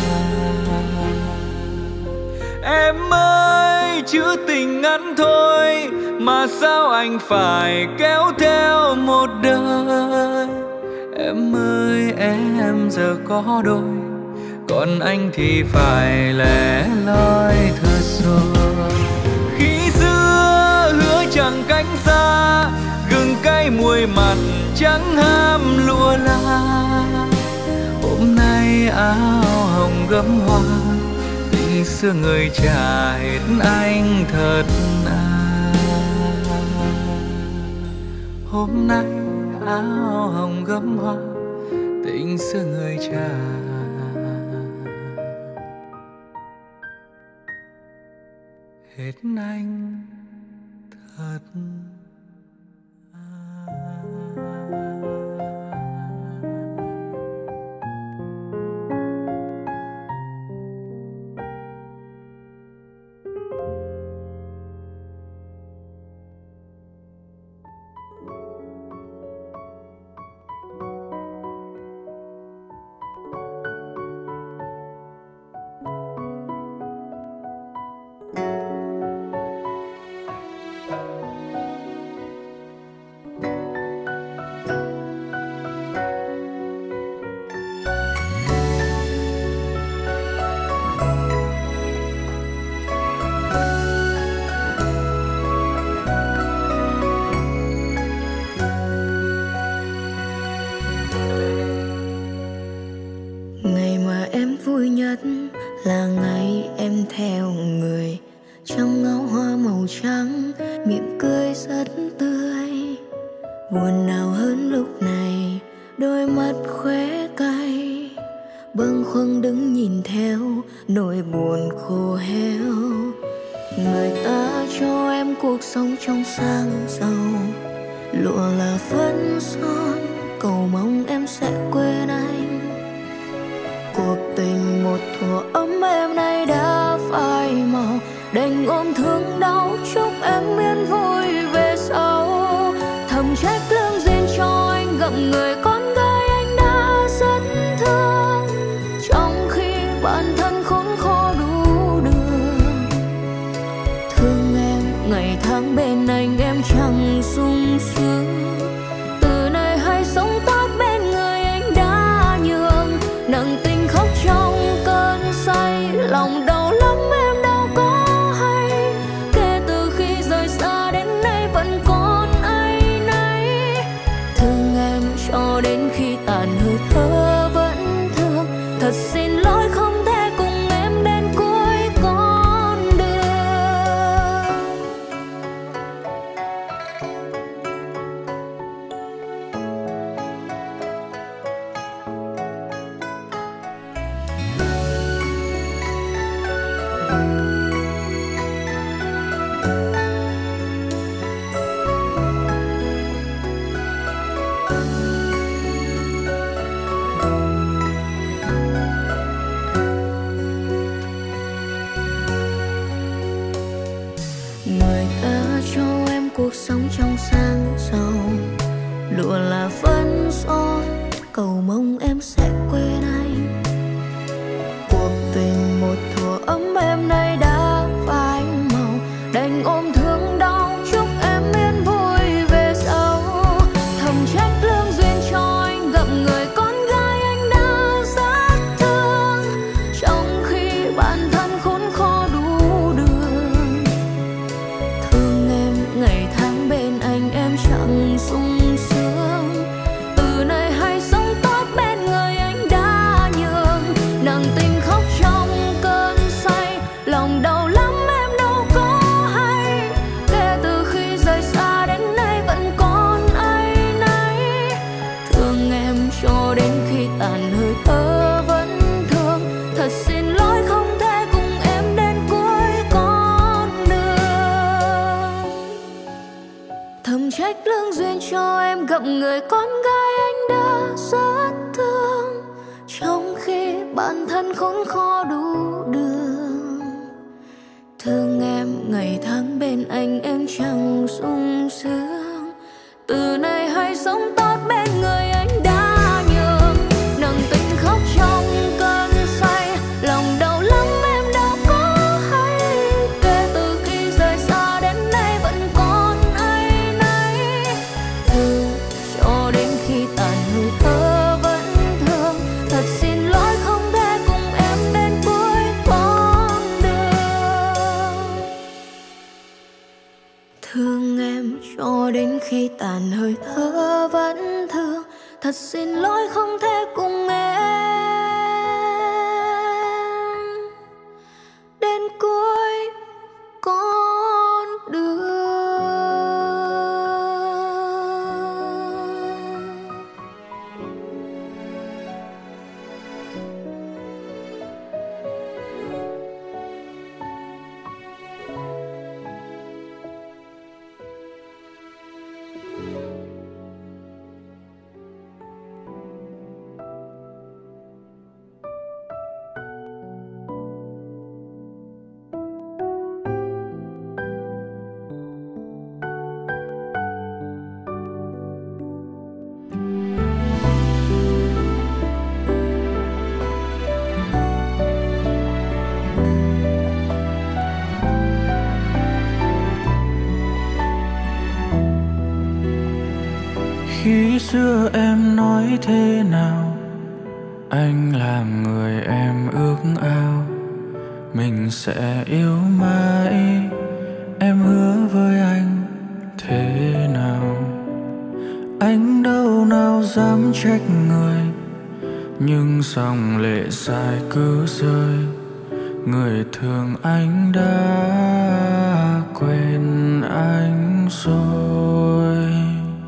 Em ơi chữ tình ngắn thôi mà sao anh phải kéo theo một đời. Em ơi em giờ có đôi, còn anh thì phải lẻ loi thật rồi. Khi xưa hứa chẳng cánh xa, gừng cay muối mặn chẳng ham lụa la. Hôm nay áo hồng gấm hoa, tình xưa người trả hết anh thật à. Hôm nay áo hồng gấm hoa, tình xưa người trả hết anh thật à. là ngày em theo người trong ngõ hoa màu trắng, mỉm cười rất tươi. Buồn nào hơn lúc này, đôi mắt khóe cay, bâng khuâng đứng nhìn theo nỗi buồn khô héo. Người ta cho em cuộc sống trong sang giàu, lụa là phấn son, cầu mong em sẽ quên anh. Cuộc tình một thuở ấm êm nay đã phai màu, đành ôm thương đau chúc em yên vui về sau. Thầm trách lương duyên cho anh gặp người con gái anh đã rất thương, trong khi bản thân khốn khổ đủ đường. Thương em ngày tháng bên anh em chẳng sung sướng, từ nay hãy sống tốt bên người anh đã nhường. Nặng tình khóc trong cơn say, lòng đau lắm em đâu có hay. Kể từ khi rời xa đến nay vẫn còn áy náy. Thương em cho đến khi tàn hơi thở vẫn thương. Thật xin lỗi không thể cùng em đến cuối con đường. Người ta cho em cuộc sống trong sang giàu, lụa là phấn son, cầu mong em sẽ quên anh. Cuộc tình một thuở ấm êm nay đã phai màu, đành ôm thương đau chúc em yên vui về sau. Thầm trách lương duyên cho anh gặp người con gái anh đã rất thương, trong khi bản thân khốn khổ đủ đường. Thương em ngày tháng bên anh em chẳng sung sướng, từ nay hãy sống tốt bên người anh đã nhường. Nặng tình khóc trong cơn say, lòng đau lắm em đâu có hay. Kể từ khi rời xa đến nay vẫn còn áy náy. Thương em cho đến khi tàn hơi thở vẫn thương. Thật xin lỗi không thể cùng em đến cuối con đường. Thầm trách lương duyên cho em gặp người con gái anh đã rất thương, trong khi bản thân khốn khó đủ đường. Thương em ngày tháng bên anh em chẳng sung sướng, từ nay hãy sống tốt bên người anh đã nhường. Nặng tình khóc trong cơn say, lòng đau lắm em đâu có hay. Kể từ khi rời xa đến nay vẫn còn áy náy. Thương cho đến khi tàn hơi thở vẫn thương. Thật xin lỗi không thể cùng em đến cuối con đường. Thương em cho đến khi tàn hơi thở vẫn thương. Thật xin lỗi không thể cùng em đến cuối con đường. Khi xưa em nói thế nào, anh là người em ước ao. Mình sẽ yêu mãi, em hứa với anh thế nào. Anh đâu nào dám trách người, nhưng dòng lệ dài cứ rơi. Người thương anh đã quên anh rồi.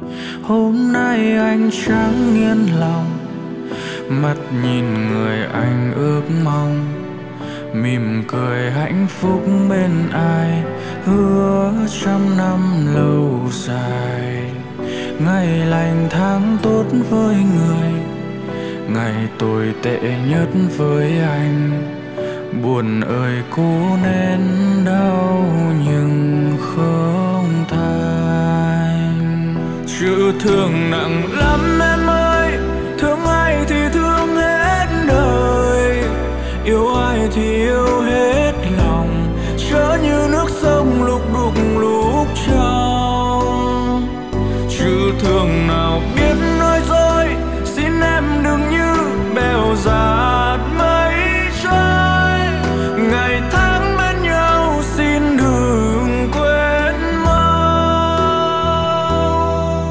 Hôm nay anh chẳng yên lòng, mắt nhìn người anh ước mong, mỉm cười hạnh phúc bên ai, hứa trăm năm lâu dài. Ngày lành tháng tốt với người, ngày tồi tệ nhất với anh. Buồn ơi cố nén đau nhưng không thành. Chữ thương nặng lắm em ơi, thương ai thì thương hết đời, yêu ai thì yêu hết lòng, chớ như nước sông lúc đục lúc trong. Chữ thương nào biết nói dối, xin em đừng như bèo dạt mây trôi. Ngày tháng bên nhau xin đừng quên mau.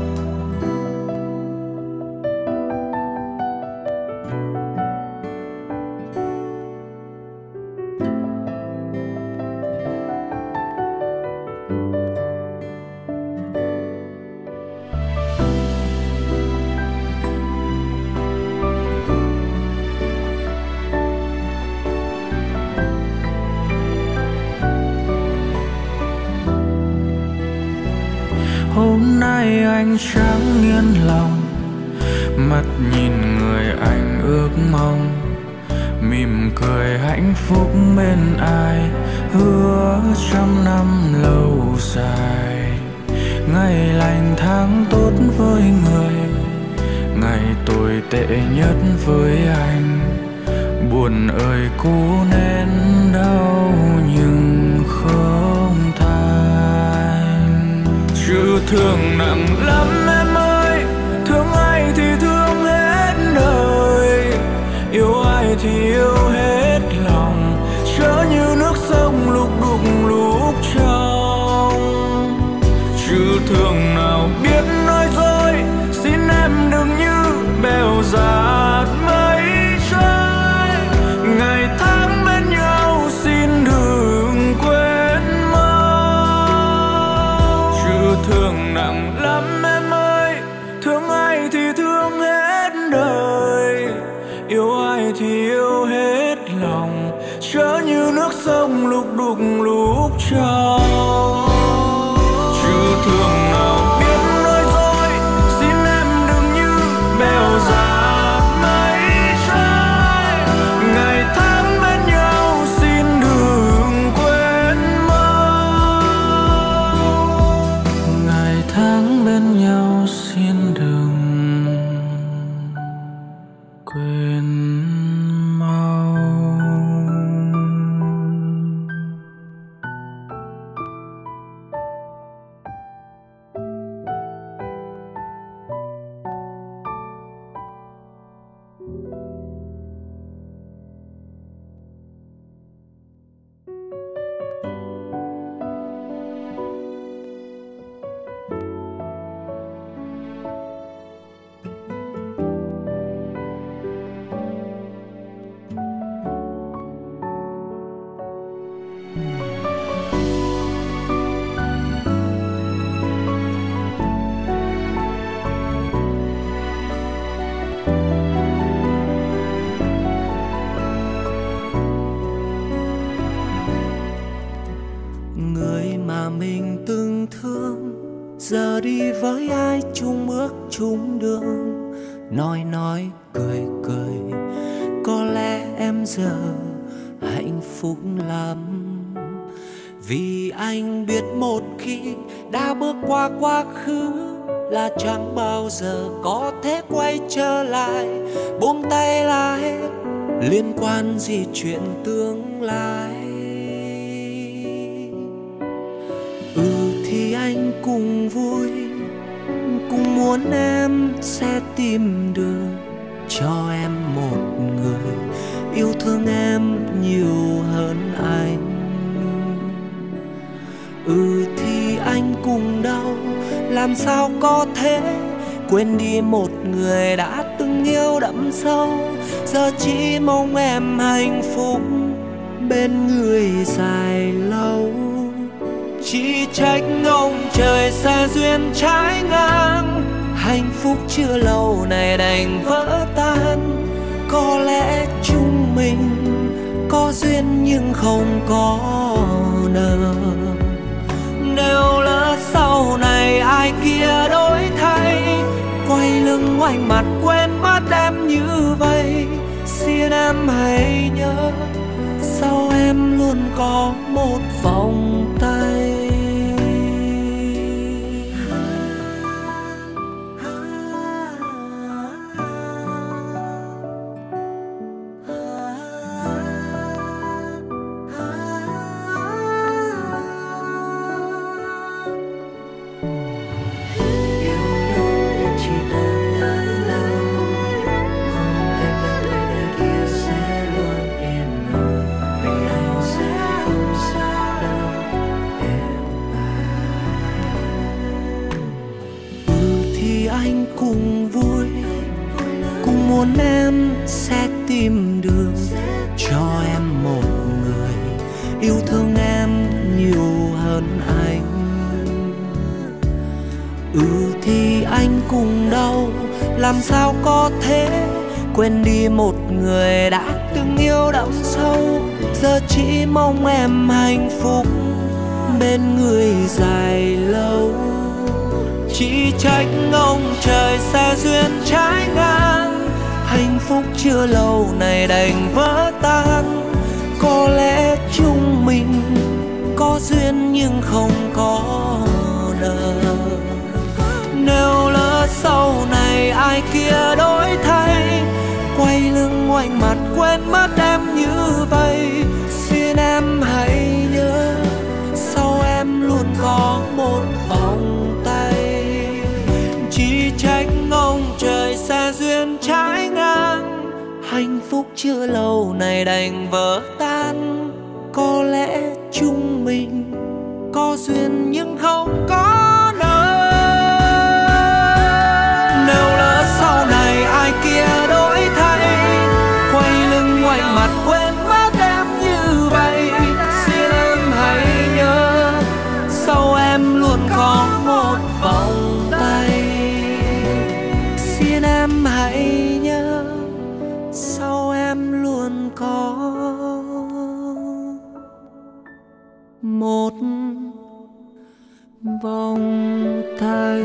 Hôm nay anh chẳng yên lòng, mắt nhìn người anh ước mong, mỉm cười hạnh phúc bên ai, hứa trăm năm lâu dài. Ngày lành tháng tốt với người, ngày tồi tệ nhất với anh. Buồn ơi cố nén đau nhưng không thành. Chữ thương nặng lắm em ơi, thương ai thì thương hết đời, yêu ai thì yêu hết lòng, chớ như nước sông lúc đục lúc trong. Chữ thương nào biết nói dối, xin em đừng như bèo dạt mây trôi. Ngày tháng bên nhau xin đừng quên mau. Chữ thương nặng lắm em ơi, thương ai thì thương hết đời, yêu ai thì yêu hết lòng, chớ như nước sông lúc đục lúc trong. Chữ thương nào biết nói dối, xin em đừng như bèo dạt mây trôi. Ngày tháng bên nhau xin đừng quên mau. Ngày tháng bên nhau xin đừng quên mau. Người mà mình từng thương giờ đi với ai chung bước chung đường, nói nói cười cười, có lẽ em giờ hạnh phúc lắm. Vì anh biết một khi đã bước qua quá khứ là chẳng bao giờ có thể quay trở lại. Buông tay là hết, liên quan gì chuyện tương lai. Ừ thì anh cùng vui, cùng muốn em sẽ tìm được cho em một người yêu thương em nhiều hơn anh. Ừ thì anh cùng đau, làm sao có thể quên đi một người đã từng yêu đậm sâu. Giờ chỉ mong em hạnh phúc bên người dài lâu. Chỉ trách ông trời xa duyên trái ngang, hạnh phúc chưa lâu này đành vỡ tan. Có lẽ chúng mình có duyên nhưng không có nợ. Nếu lỡ sau này ai kia đổi thay, quay lưng ngoảnh mặt quên mất em như vậy, xin em hãy nhớ sau em luôn có một vòng tay. Muốn em sẽ tìm được cho em một người yêu thương em nhiều hơn anh. Ừ thì anh cùng đau, làm sao có thể quên đi một người đã từng yêu đậm sâu. Giờ chỉ mong em hạnh phúc bên người dài lâu. Chỉ trách ông trời xa duyên trái ngang, hạnh phúc chưa lâu này đành vỡ tan. Có lẽ chúng mình có duyên nhưng không có nợ. Nếu lỡ sau này ai kia đổi thay, quay lưng ngoảnh mặt quên mất em như vậy, xin em hãy nhớ sau em luôn có một vòng tay. Chỉ trách ông trời xa duyên trái ngang, hạnh phúc chưa lâu này đành vỡ tan. Có lẽ chúng mình có duyên nhưng không có nợ. Nếu lỡ sau này ai kia đổi thay, quay lưng ngoảnh mặt quên mất em như vậy, xin em hãy nhớ sau em luôn có một vòng tay. Xin em hãy nhớ sau em luôn có một vòng tay.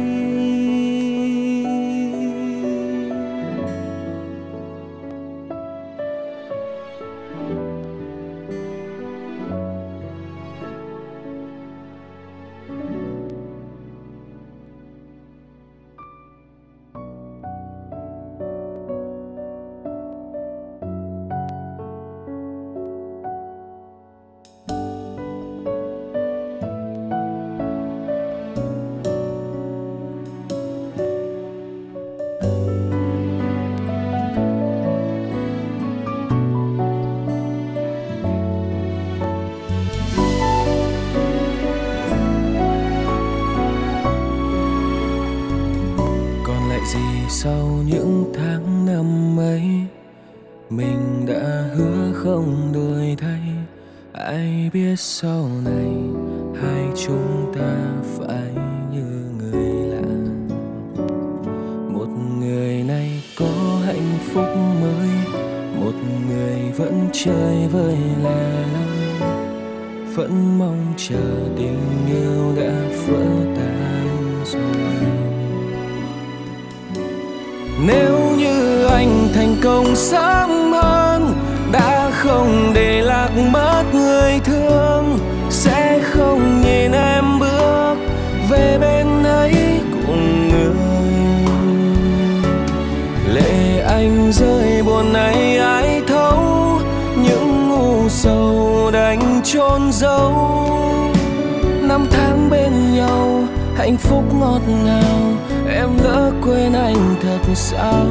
Sau những tháng năm ấy, mình đã hứa không đổi thay. Ai biết sau này hai chúng ta phải như người lạ. Một người này có hạnh phúc mới, một người vẫn chơi vơi lẻ loi, vẫn mong chờ tình yêu đã vỡ tan rồi. Nếu như anh thành công sớm hơn, đã không để lạc mất người thương, sẽ không nhìn em bước về bên ấy cùng người. Lệ anh rơi buồn này ai thấu, những ngu sầu đành chôn giấu. Năm tháng bên nhau hạnh phúc ngọt ngào, em lỡ quên anh thật sao?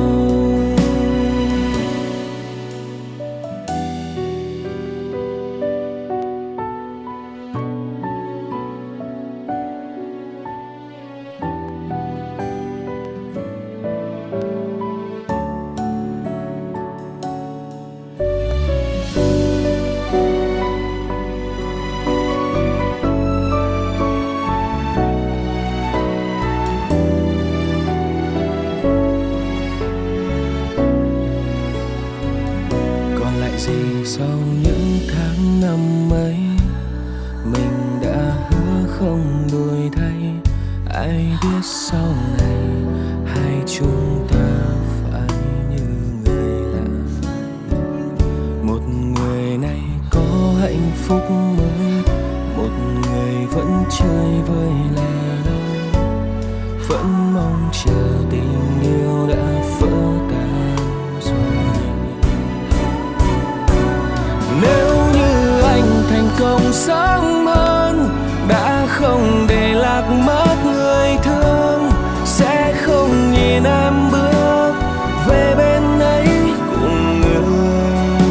sau này hai chúng ta phải như người lạ. Một người này có hạnh phúc mới, một người vẫn chơi vơi là đau, vẫn mong chờ tình yêu đã vỡ tan rồi. Nếu như anh thành công sớm hơn, đã không để lạc mất người thương, sẽ không nhìn em bước về bên ấy cùng người.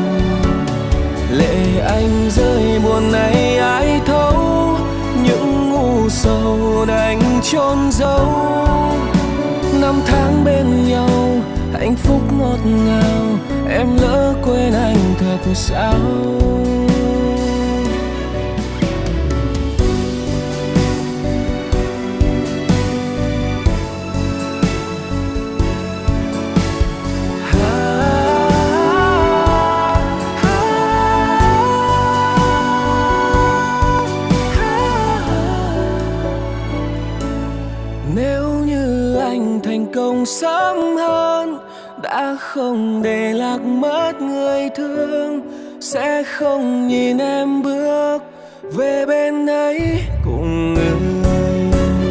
Lệ anh rơi buồn này ai thấu, những ngu sầu đành chôn giấu. Năm tháng bên nhau hạnh phúc ngọt ngào, em lỡ quên anh thật sao? Công sớm hơn, đã không để lạc mất người thương, sẽ không nhìn em bước về bên ấy cùng người.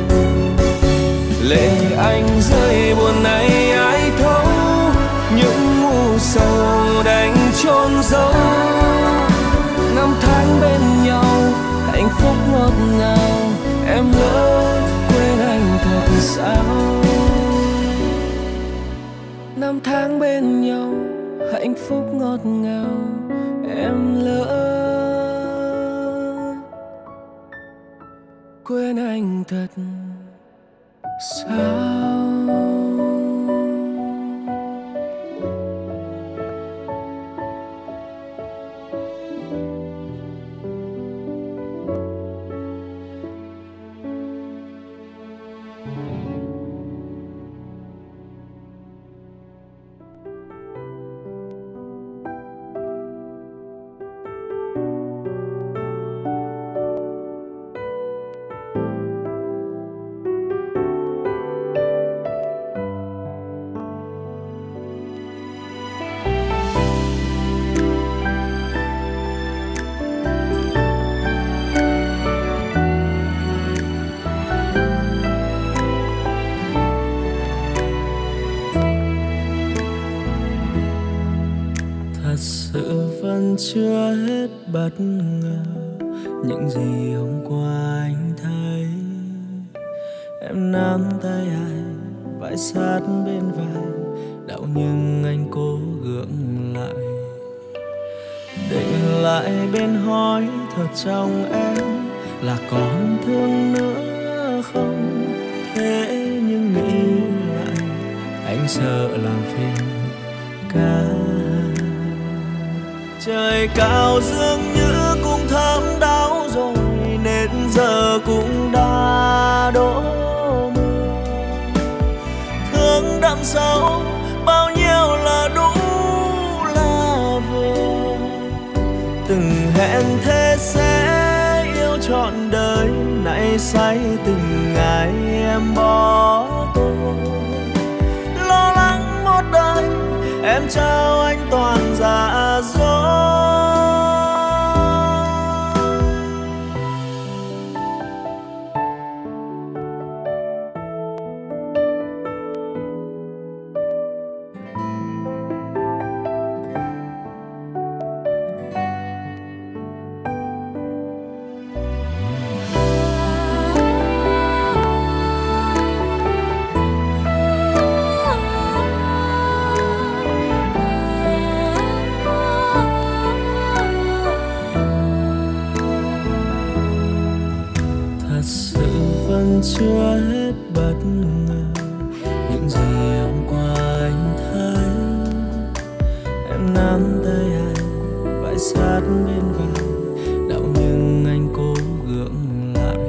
Lệ anh rơi buồn này ai thấu, những ngu sầu đành chôn giấu. Năm tháng bên nhau hạnh phúc ngọt ngào, em lỡ quên anh thật sao? Năm tháng bên nhau hạnh phúc ngọt ngào, em lỡ quên anh thật sao? Chưa hết bất ngờ những gì hôm qua anh thấy. Em nắm tay anh vai sát bên vai, đau nhưng anh cố gượng lại. Định lại bên hỏi thật trong em là còn thương nữa không? Thế nhưng nghĩ lại anh sợ làm phiền cả. Trời cao dường như cũng thấm đau rồi, nên giờ cũng đã đổ mưa. Thương đậm sâu bao nhiêu là đủ là vừa. Từng hẹn thế sẽ yêu trọn đời, nay say từng ngày em bỏ tôi. Lo lắng một đời em trao anh toàn dạ dối. Chưa hết bất ngờ những gì hôm qua anh thấy. Em nắm tay anh vai sát bên vai, đau nhưng anh cố gượng lại.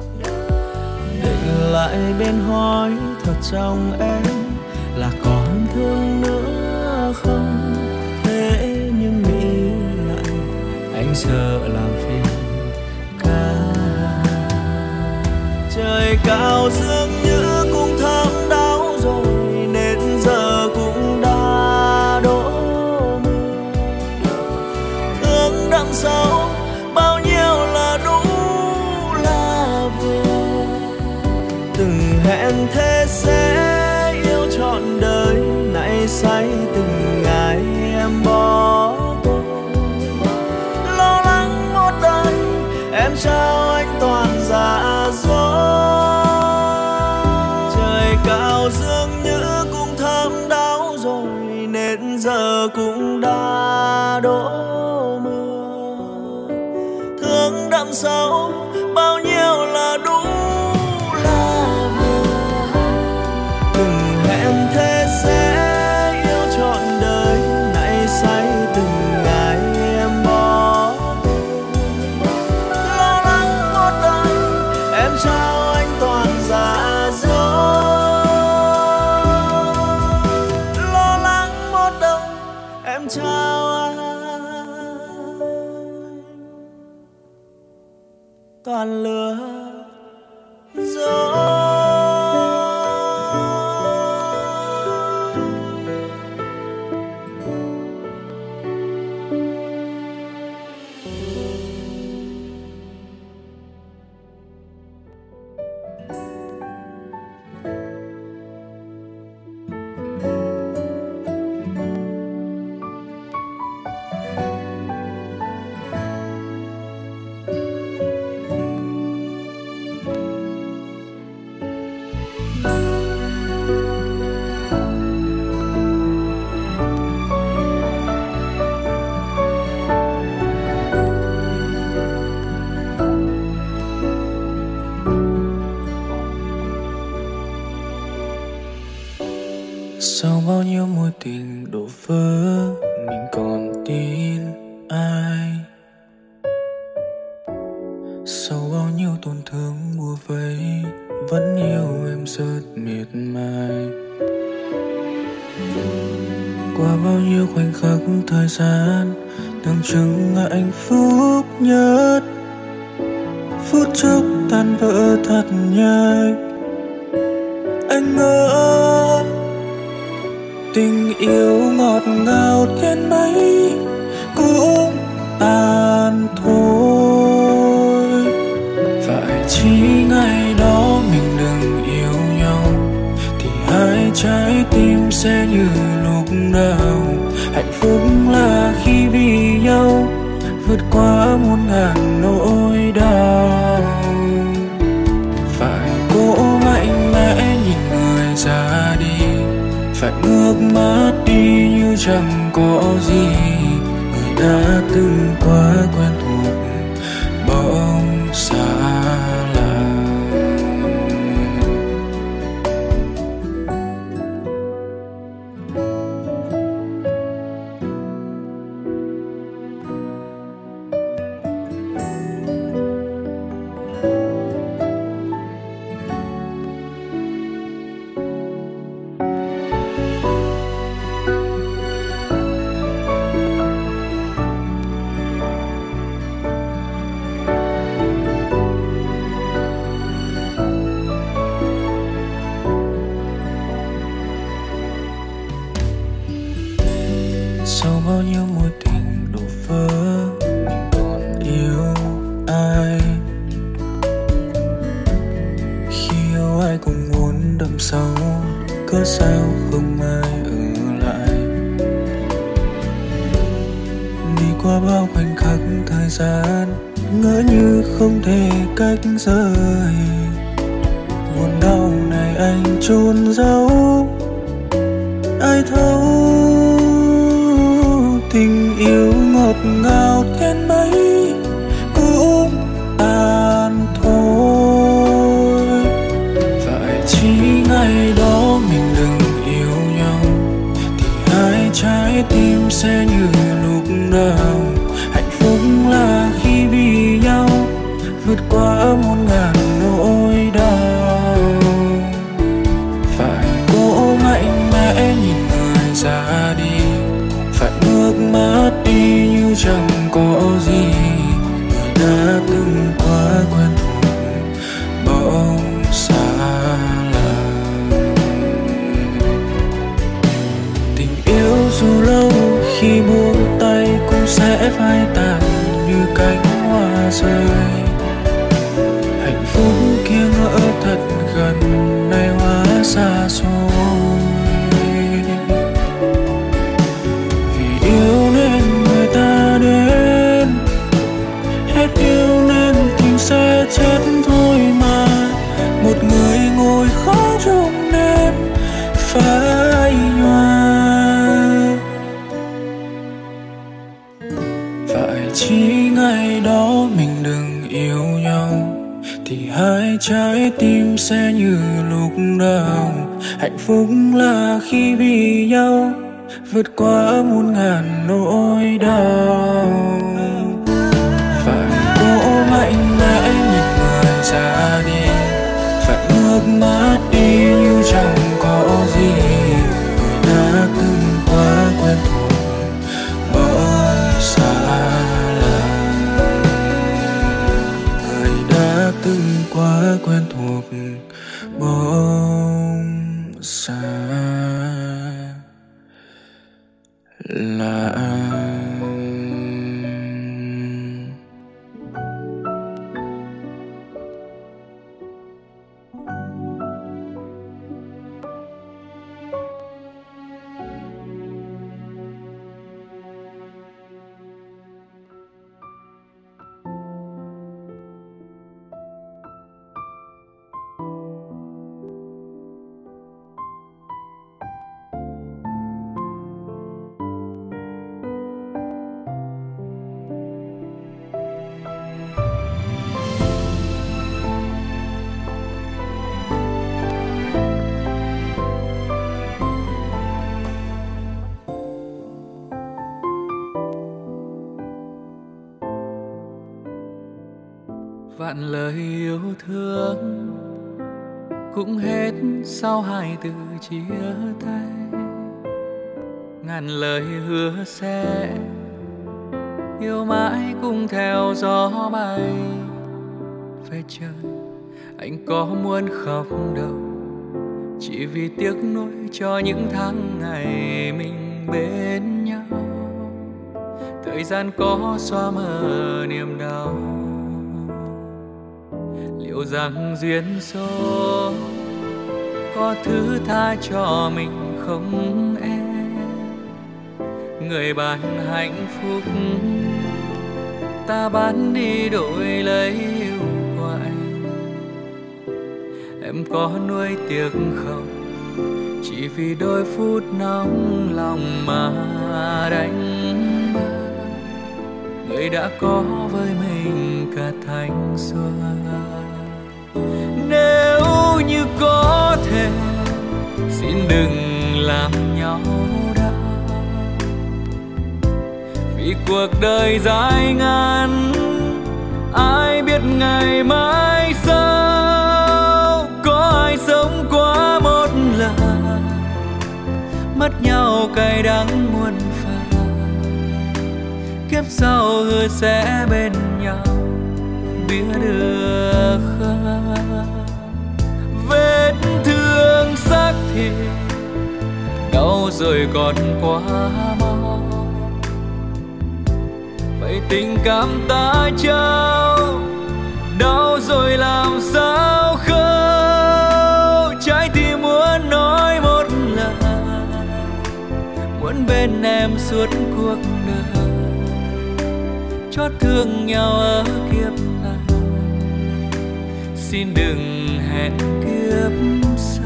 Định lại bên hỏi thật trong em là còn thương nữa không? Thế nhưng nghĩ lại anh sợ làm phiền cả. Trời cao dường như cũng thấm đau rồi nên giờ cũng đã đổ mưa. Thương đậm sâu bao nhiêu là đủ là vừa. Từng hẹn thề sẽ yêu trọn đời, nay say từng ngày em bỏ tôi. Lo lắng một đời em trao anh toàn dạ dối. Trời cao dường như cũng thấm đau rồi nên giờ cũng đã đổ mưa. Thương đậm sâu bao nhiêu là đủ là vừa. Từng hẹn thề sẽ yêu trọn đời, nay say từng ngày em bỏ. Lo lắng một đời em trao anh toàn dạ dối. Lo lắng một đời em trao anh toàn lừa dối. Sau bao nhiêu mối tình đổ vỡ, mình còn tin ai? Sau bao nhiêu tổn thương bủa vây, vẫn yêu em rất miệt mài. Qua bao nhiêu khoảnh khắc thời gian, tưởng chừng là hạnh phúc nhất, phút chốc tan vỡ thật nhanh. Anh ngỡ tình yêu ngọt ngào đến mấy cũng tàn thôi. Phải chỉ ngày đó mình đừng yêu nhau thì hai trái tim sẽ như lúc nào. Hạnh phúc là khi vì nhau vượt qua muôn ngàn nỗi đau. Phải cố mạnh mẽ nhìn người ra đi, phải ngước mắt đi như chẳng có gì. Người đã từng quá quen thuộc bỗng xa lạ. Sau bao nhiêu mối tình đổ vỡ, mình còn yêu ai? Khi yêu ai cũng muốn đậm sâu, cớ sao không ai ở lại? Đi qua bao khoảnh khắc thời gian, ngỡ như không thể cách rời. Buồn đau này anh chôn giấu, ai thấu tình yêu ngọt ngào đến mấy cũng tàn thôi. Phải chỉ ngày đó mình đừng yêu nhau thì hai trái tim sẽ như lúc nào. Hạnh phúc là khi vì nhau vượt qua muôn ngàn nỗi đau. Phải cố mạnh mẽ nhìn người ra đi, phải ngước mắt đi như chẳng có gì. Người đã từng quá quen thuộc bỗng rời. Hạnh phúc kia ngỡ thật gần, nay hóa xa xôi. Vì yêu nên người ta đến, hết yêu nên tình sẽ chết thôi mà. Một người ngồi khóc trong đêm phai nhòa. Phải chỉ ngày đó mình đừng yêu nhau, thì hai trái tim sẽ như lúc đầu. Hạnh phúc là khi vì nhau vượt qua muôn ngàn nỗi đau. Phải cố mạnh mẽ nhìn người ra đi, phải ngước mắt đi như chẳng có gì. Người đã từng quá quen thuộc bỗng xa lạ, người đã từng quá quen thuộc bỗng xa lạ. Vạn lời yêu thương cũng hết sau hai từ chia tay. Ngàn lời hứa sẽ yêu mãi cùng theo gió bay. Về trời anh có muốn khóc đâu, chỉ vì tiếc nuối cho những tháng ngày mình bên nhau. Thời gian có xóa mờ niềm đau, liệu rằng duyên số có thứ tha cho mình không em? Người ban hạnh phúc ta bán đi đổi lấy yêu của anh. Em có nuối tiếc không, chỉ vì đôi phút nóng lòng mà đánh mất người đã có với mình cả thanh xuân. Nếu như có thể xin đừng làm nhau đau, vì cuộc đời dài ngắn ai biết ngày mai sau. Có ai sống quá một lần, mất nhau cay đắng muôn phần. Kiếp sau hứa sẽ bên nhau, biết được không? Vết thương xác thịt đau rồi còn quá mau, vậy tình cảm ta trao đau rồi làm sao khâu. Trái tim muốn nói một lần, muốn bên em suốt cuộc đời, chót thương nhau ở kiếp này, xin đừng hẹn kiếp sau.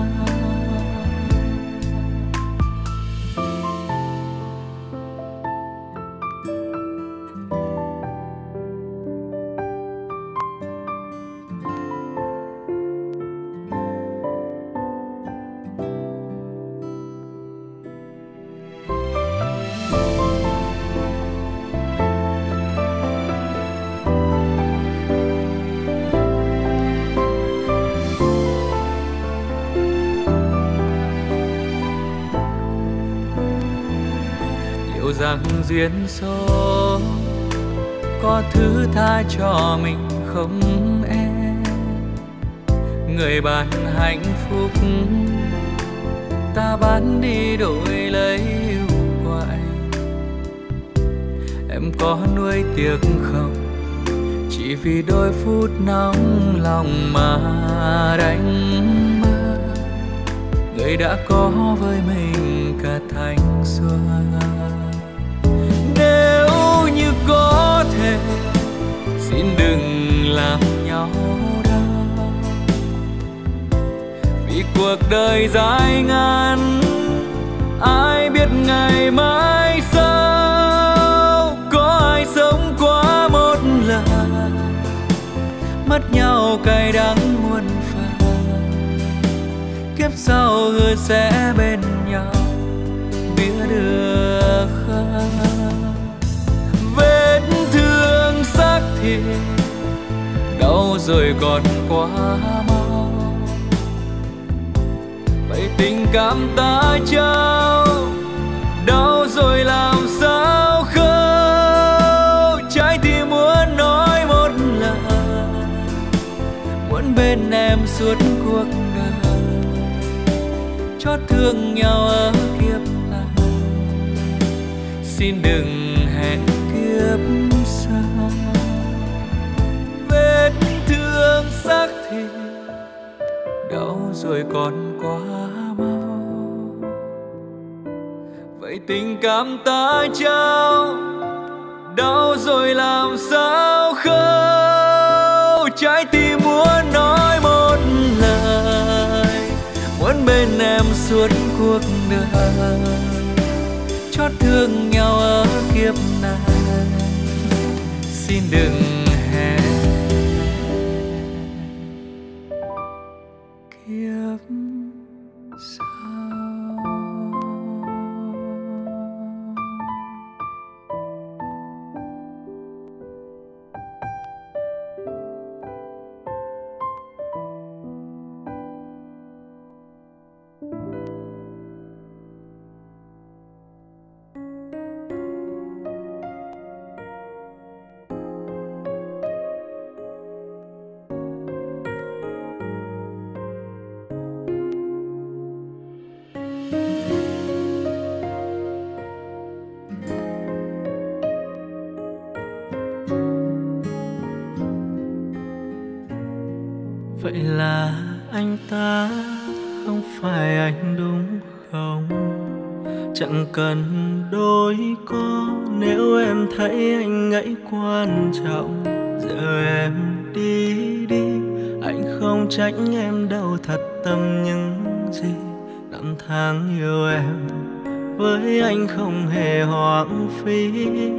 Rằng duyên số có thứ tha cho mình không em? Người ban hạnh phúc ta bán đi đổi lấy yêu của anh. Em có nuối tiếc không, chỉ vì đôi phút nóng lòng mà đánh mất người đã có với mình cả thanh xuân. Nếu như có thể xin đừng làm nhau đau, vì cuộc đời dài ngắn ai biết ngày mai sau. Có ai sống quá một lần mất nhau cay đắng muôn phần, kiếp sau hứa sẽ bên nhau biết được không? Vết thương xác thịt đau rồi còn quá mau, vậy tình cảm ta trao đau rồi làm sao khâu. Trái tim muốn nói một lời, muốn bên em suốt cuộc đời, chót thương nhau ở kiếp này, xin đừng hẹn kiếp sau. Vết thương xác thịt đau rồi còn quá mau, vậy tình cảm ta trao đau rồi làm sao khâu. Trái tim muốn nói một lời, muốn bên em suốt cuộc đời, chót thương nhau ở kiếp này, xin đừng hẹn kiếp sau. Vậy là anh ta không phải anh đúng không? Chẳng cần đôi co nếu em thấy anh ấy quan trọng. Giờ em đi đi, anh không trách em đâu, thật tâm những gì năm tháng yêu em với anh không hề hoang phí.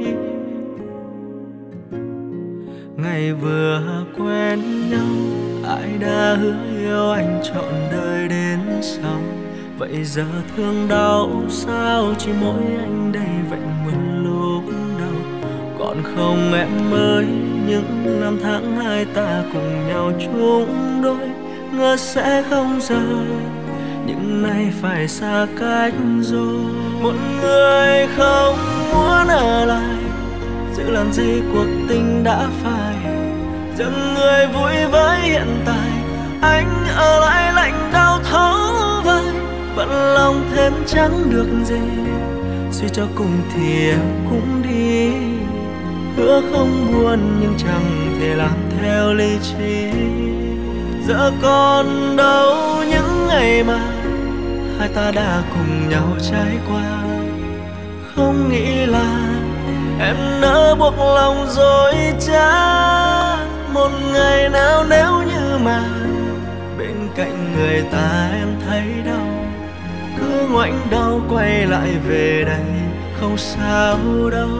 Ngày vừa quen nhau ai đã hứa yêu anh trọn đời đến sau. Vậy giờ thương đau sao chỉ mỗi anh đây vậy mình lúc đầu. Còn không em ơi, những năm tháng hai ta cùng nhau chung đôi, ngờ sẽ không rời nhưng nay phải xa cách rồi. Một người không muốn ở lại, giữ làm gì cuộc tình đã phai. Dừng người vui với hiện tại, anh ở lại lạnh đau thấu vai. Bận lòng thêm chẳng được gì, suy cho cùng thì em cũng đi. Hứa không buồn nhưng chẳng thể làm theo lý trí. Giờ còn đâu những ngày mà hai ta đã cùng nhau trải qua. Không nghĩ là em nỡ buộc lòng dối trá. Một ngày nào nếu như mà bên cạnh người ta em thấy đau, cứ ngoảnh đầu quay lại về đây không sao đâu.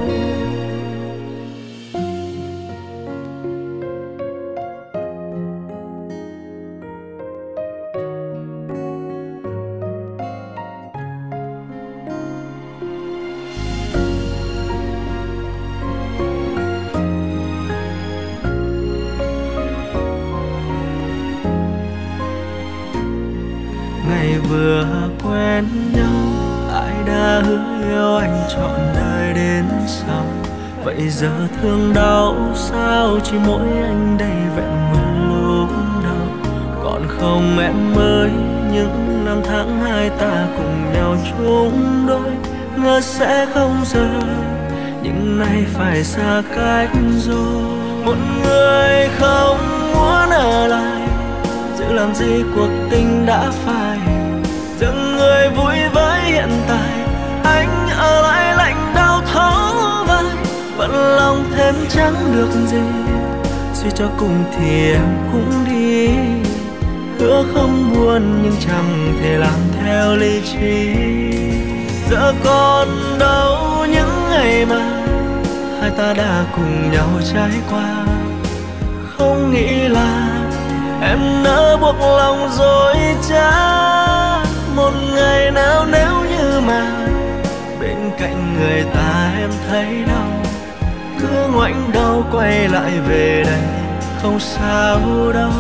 Vừa quen nhau ai đã hứa yêu anh trọn đời đến sau. Vậy giờ thương đau sao chỉ mỗi anh đây vẹn nguyên lúc đầu. Còn không em ơi, những năm tháng hai ta cùng nhau chung đôi, ngờ sẽ không rời nhưng nay phải xa cách rồi. Một người không muốn ở lại, giữ làm gì cuộc tình đã phai. Dừng người vui với hiện tại, anh ở lại lạnh đau thấu vai. Bận lòng thêm chẳng được gì, suy cho cùng thì em cũng đi. Hứa không buồn nhưng chẳng thể làm theo lý trí. Giờ còn đâu những ngày mà hai ta đã cùng nhau trải qua. Không nghĩ là em nỡ buộc lòng dối trá. Một ngày nào nếu như mà bên cạnh người ta em thấy đau, cứ ngoảnh đầu quay lại về đây không sao đâu.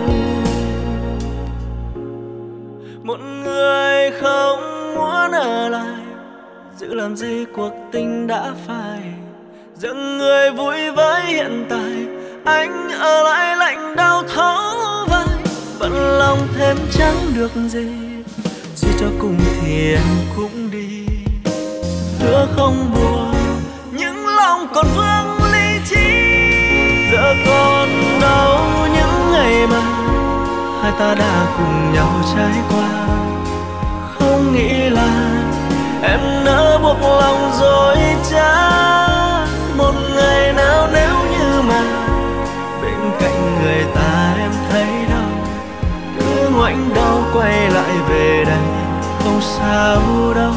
Một người không muốn ở lại, giữ làm gì cuộc tình đã phai. Dừng người vui với hiện tại, anh ở lại lạnh đau thấu vai. Bận lòng thêm chẳng được gì, suy cho cùng thì em cũng đi. Hứa không buồn nhưng lòng còn vương lý trí. Giờ còn đâu những ngày mà hai ta đã cùng nhau trải qua. Không nghĩ là em nỡ buộc lòng dối trá. Một ngày nào nếu như mà bên cạnh người ta em thấy đau, cứ ngoảnh đầu quay lại về đây không sao đâu.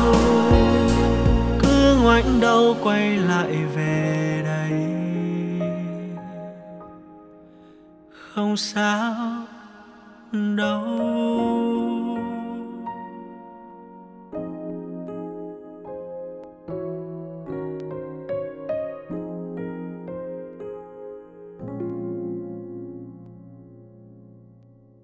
Cứ ngoảnh đầu quay lại về đây không sao đâu.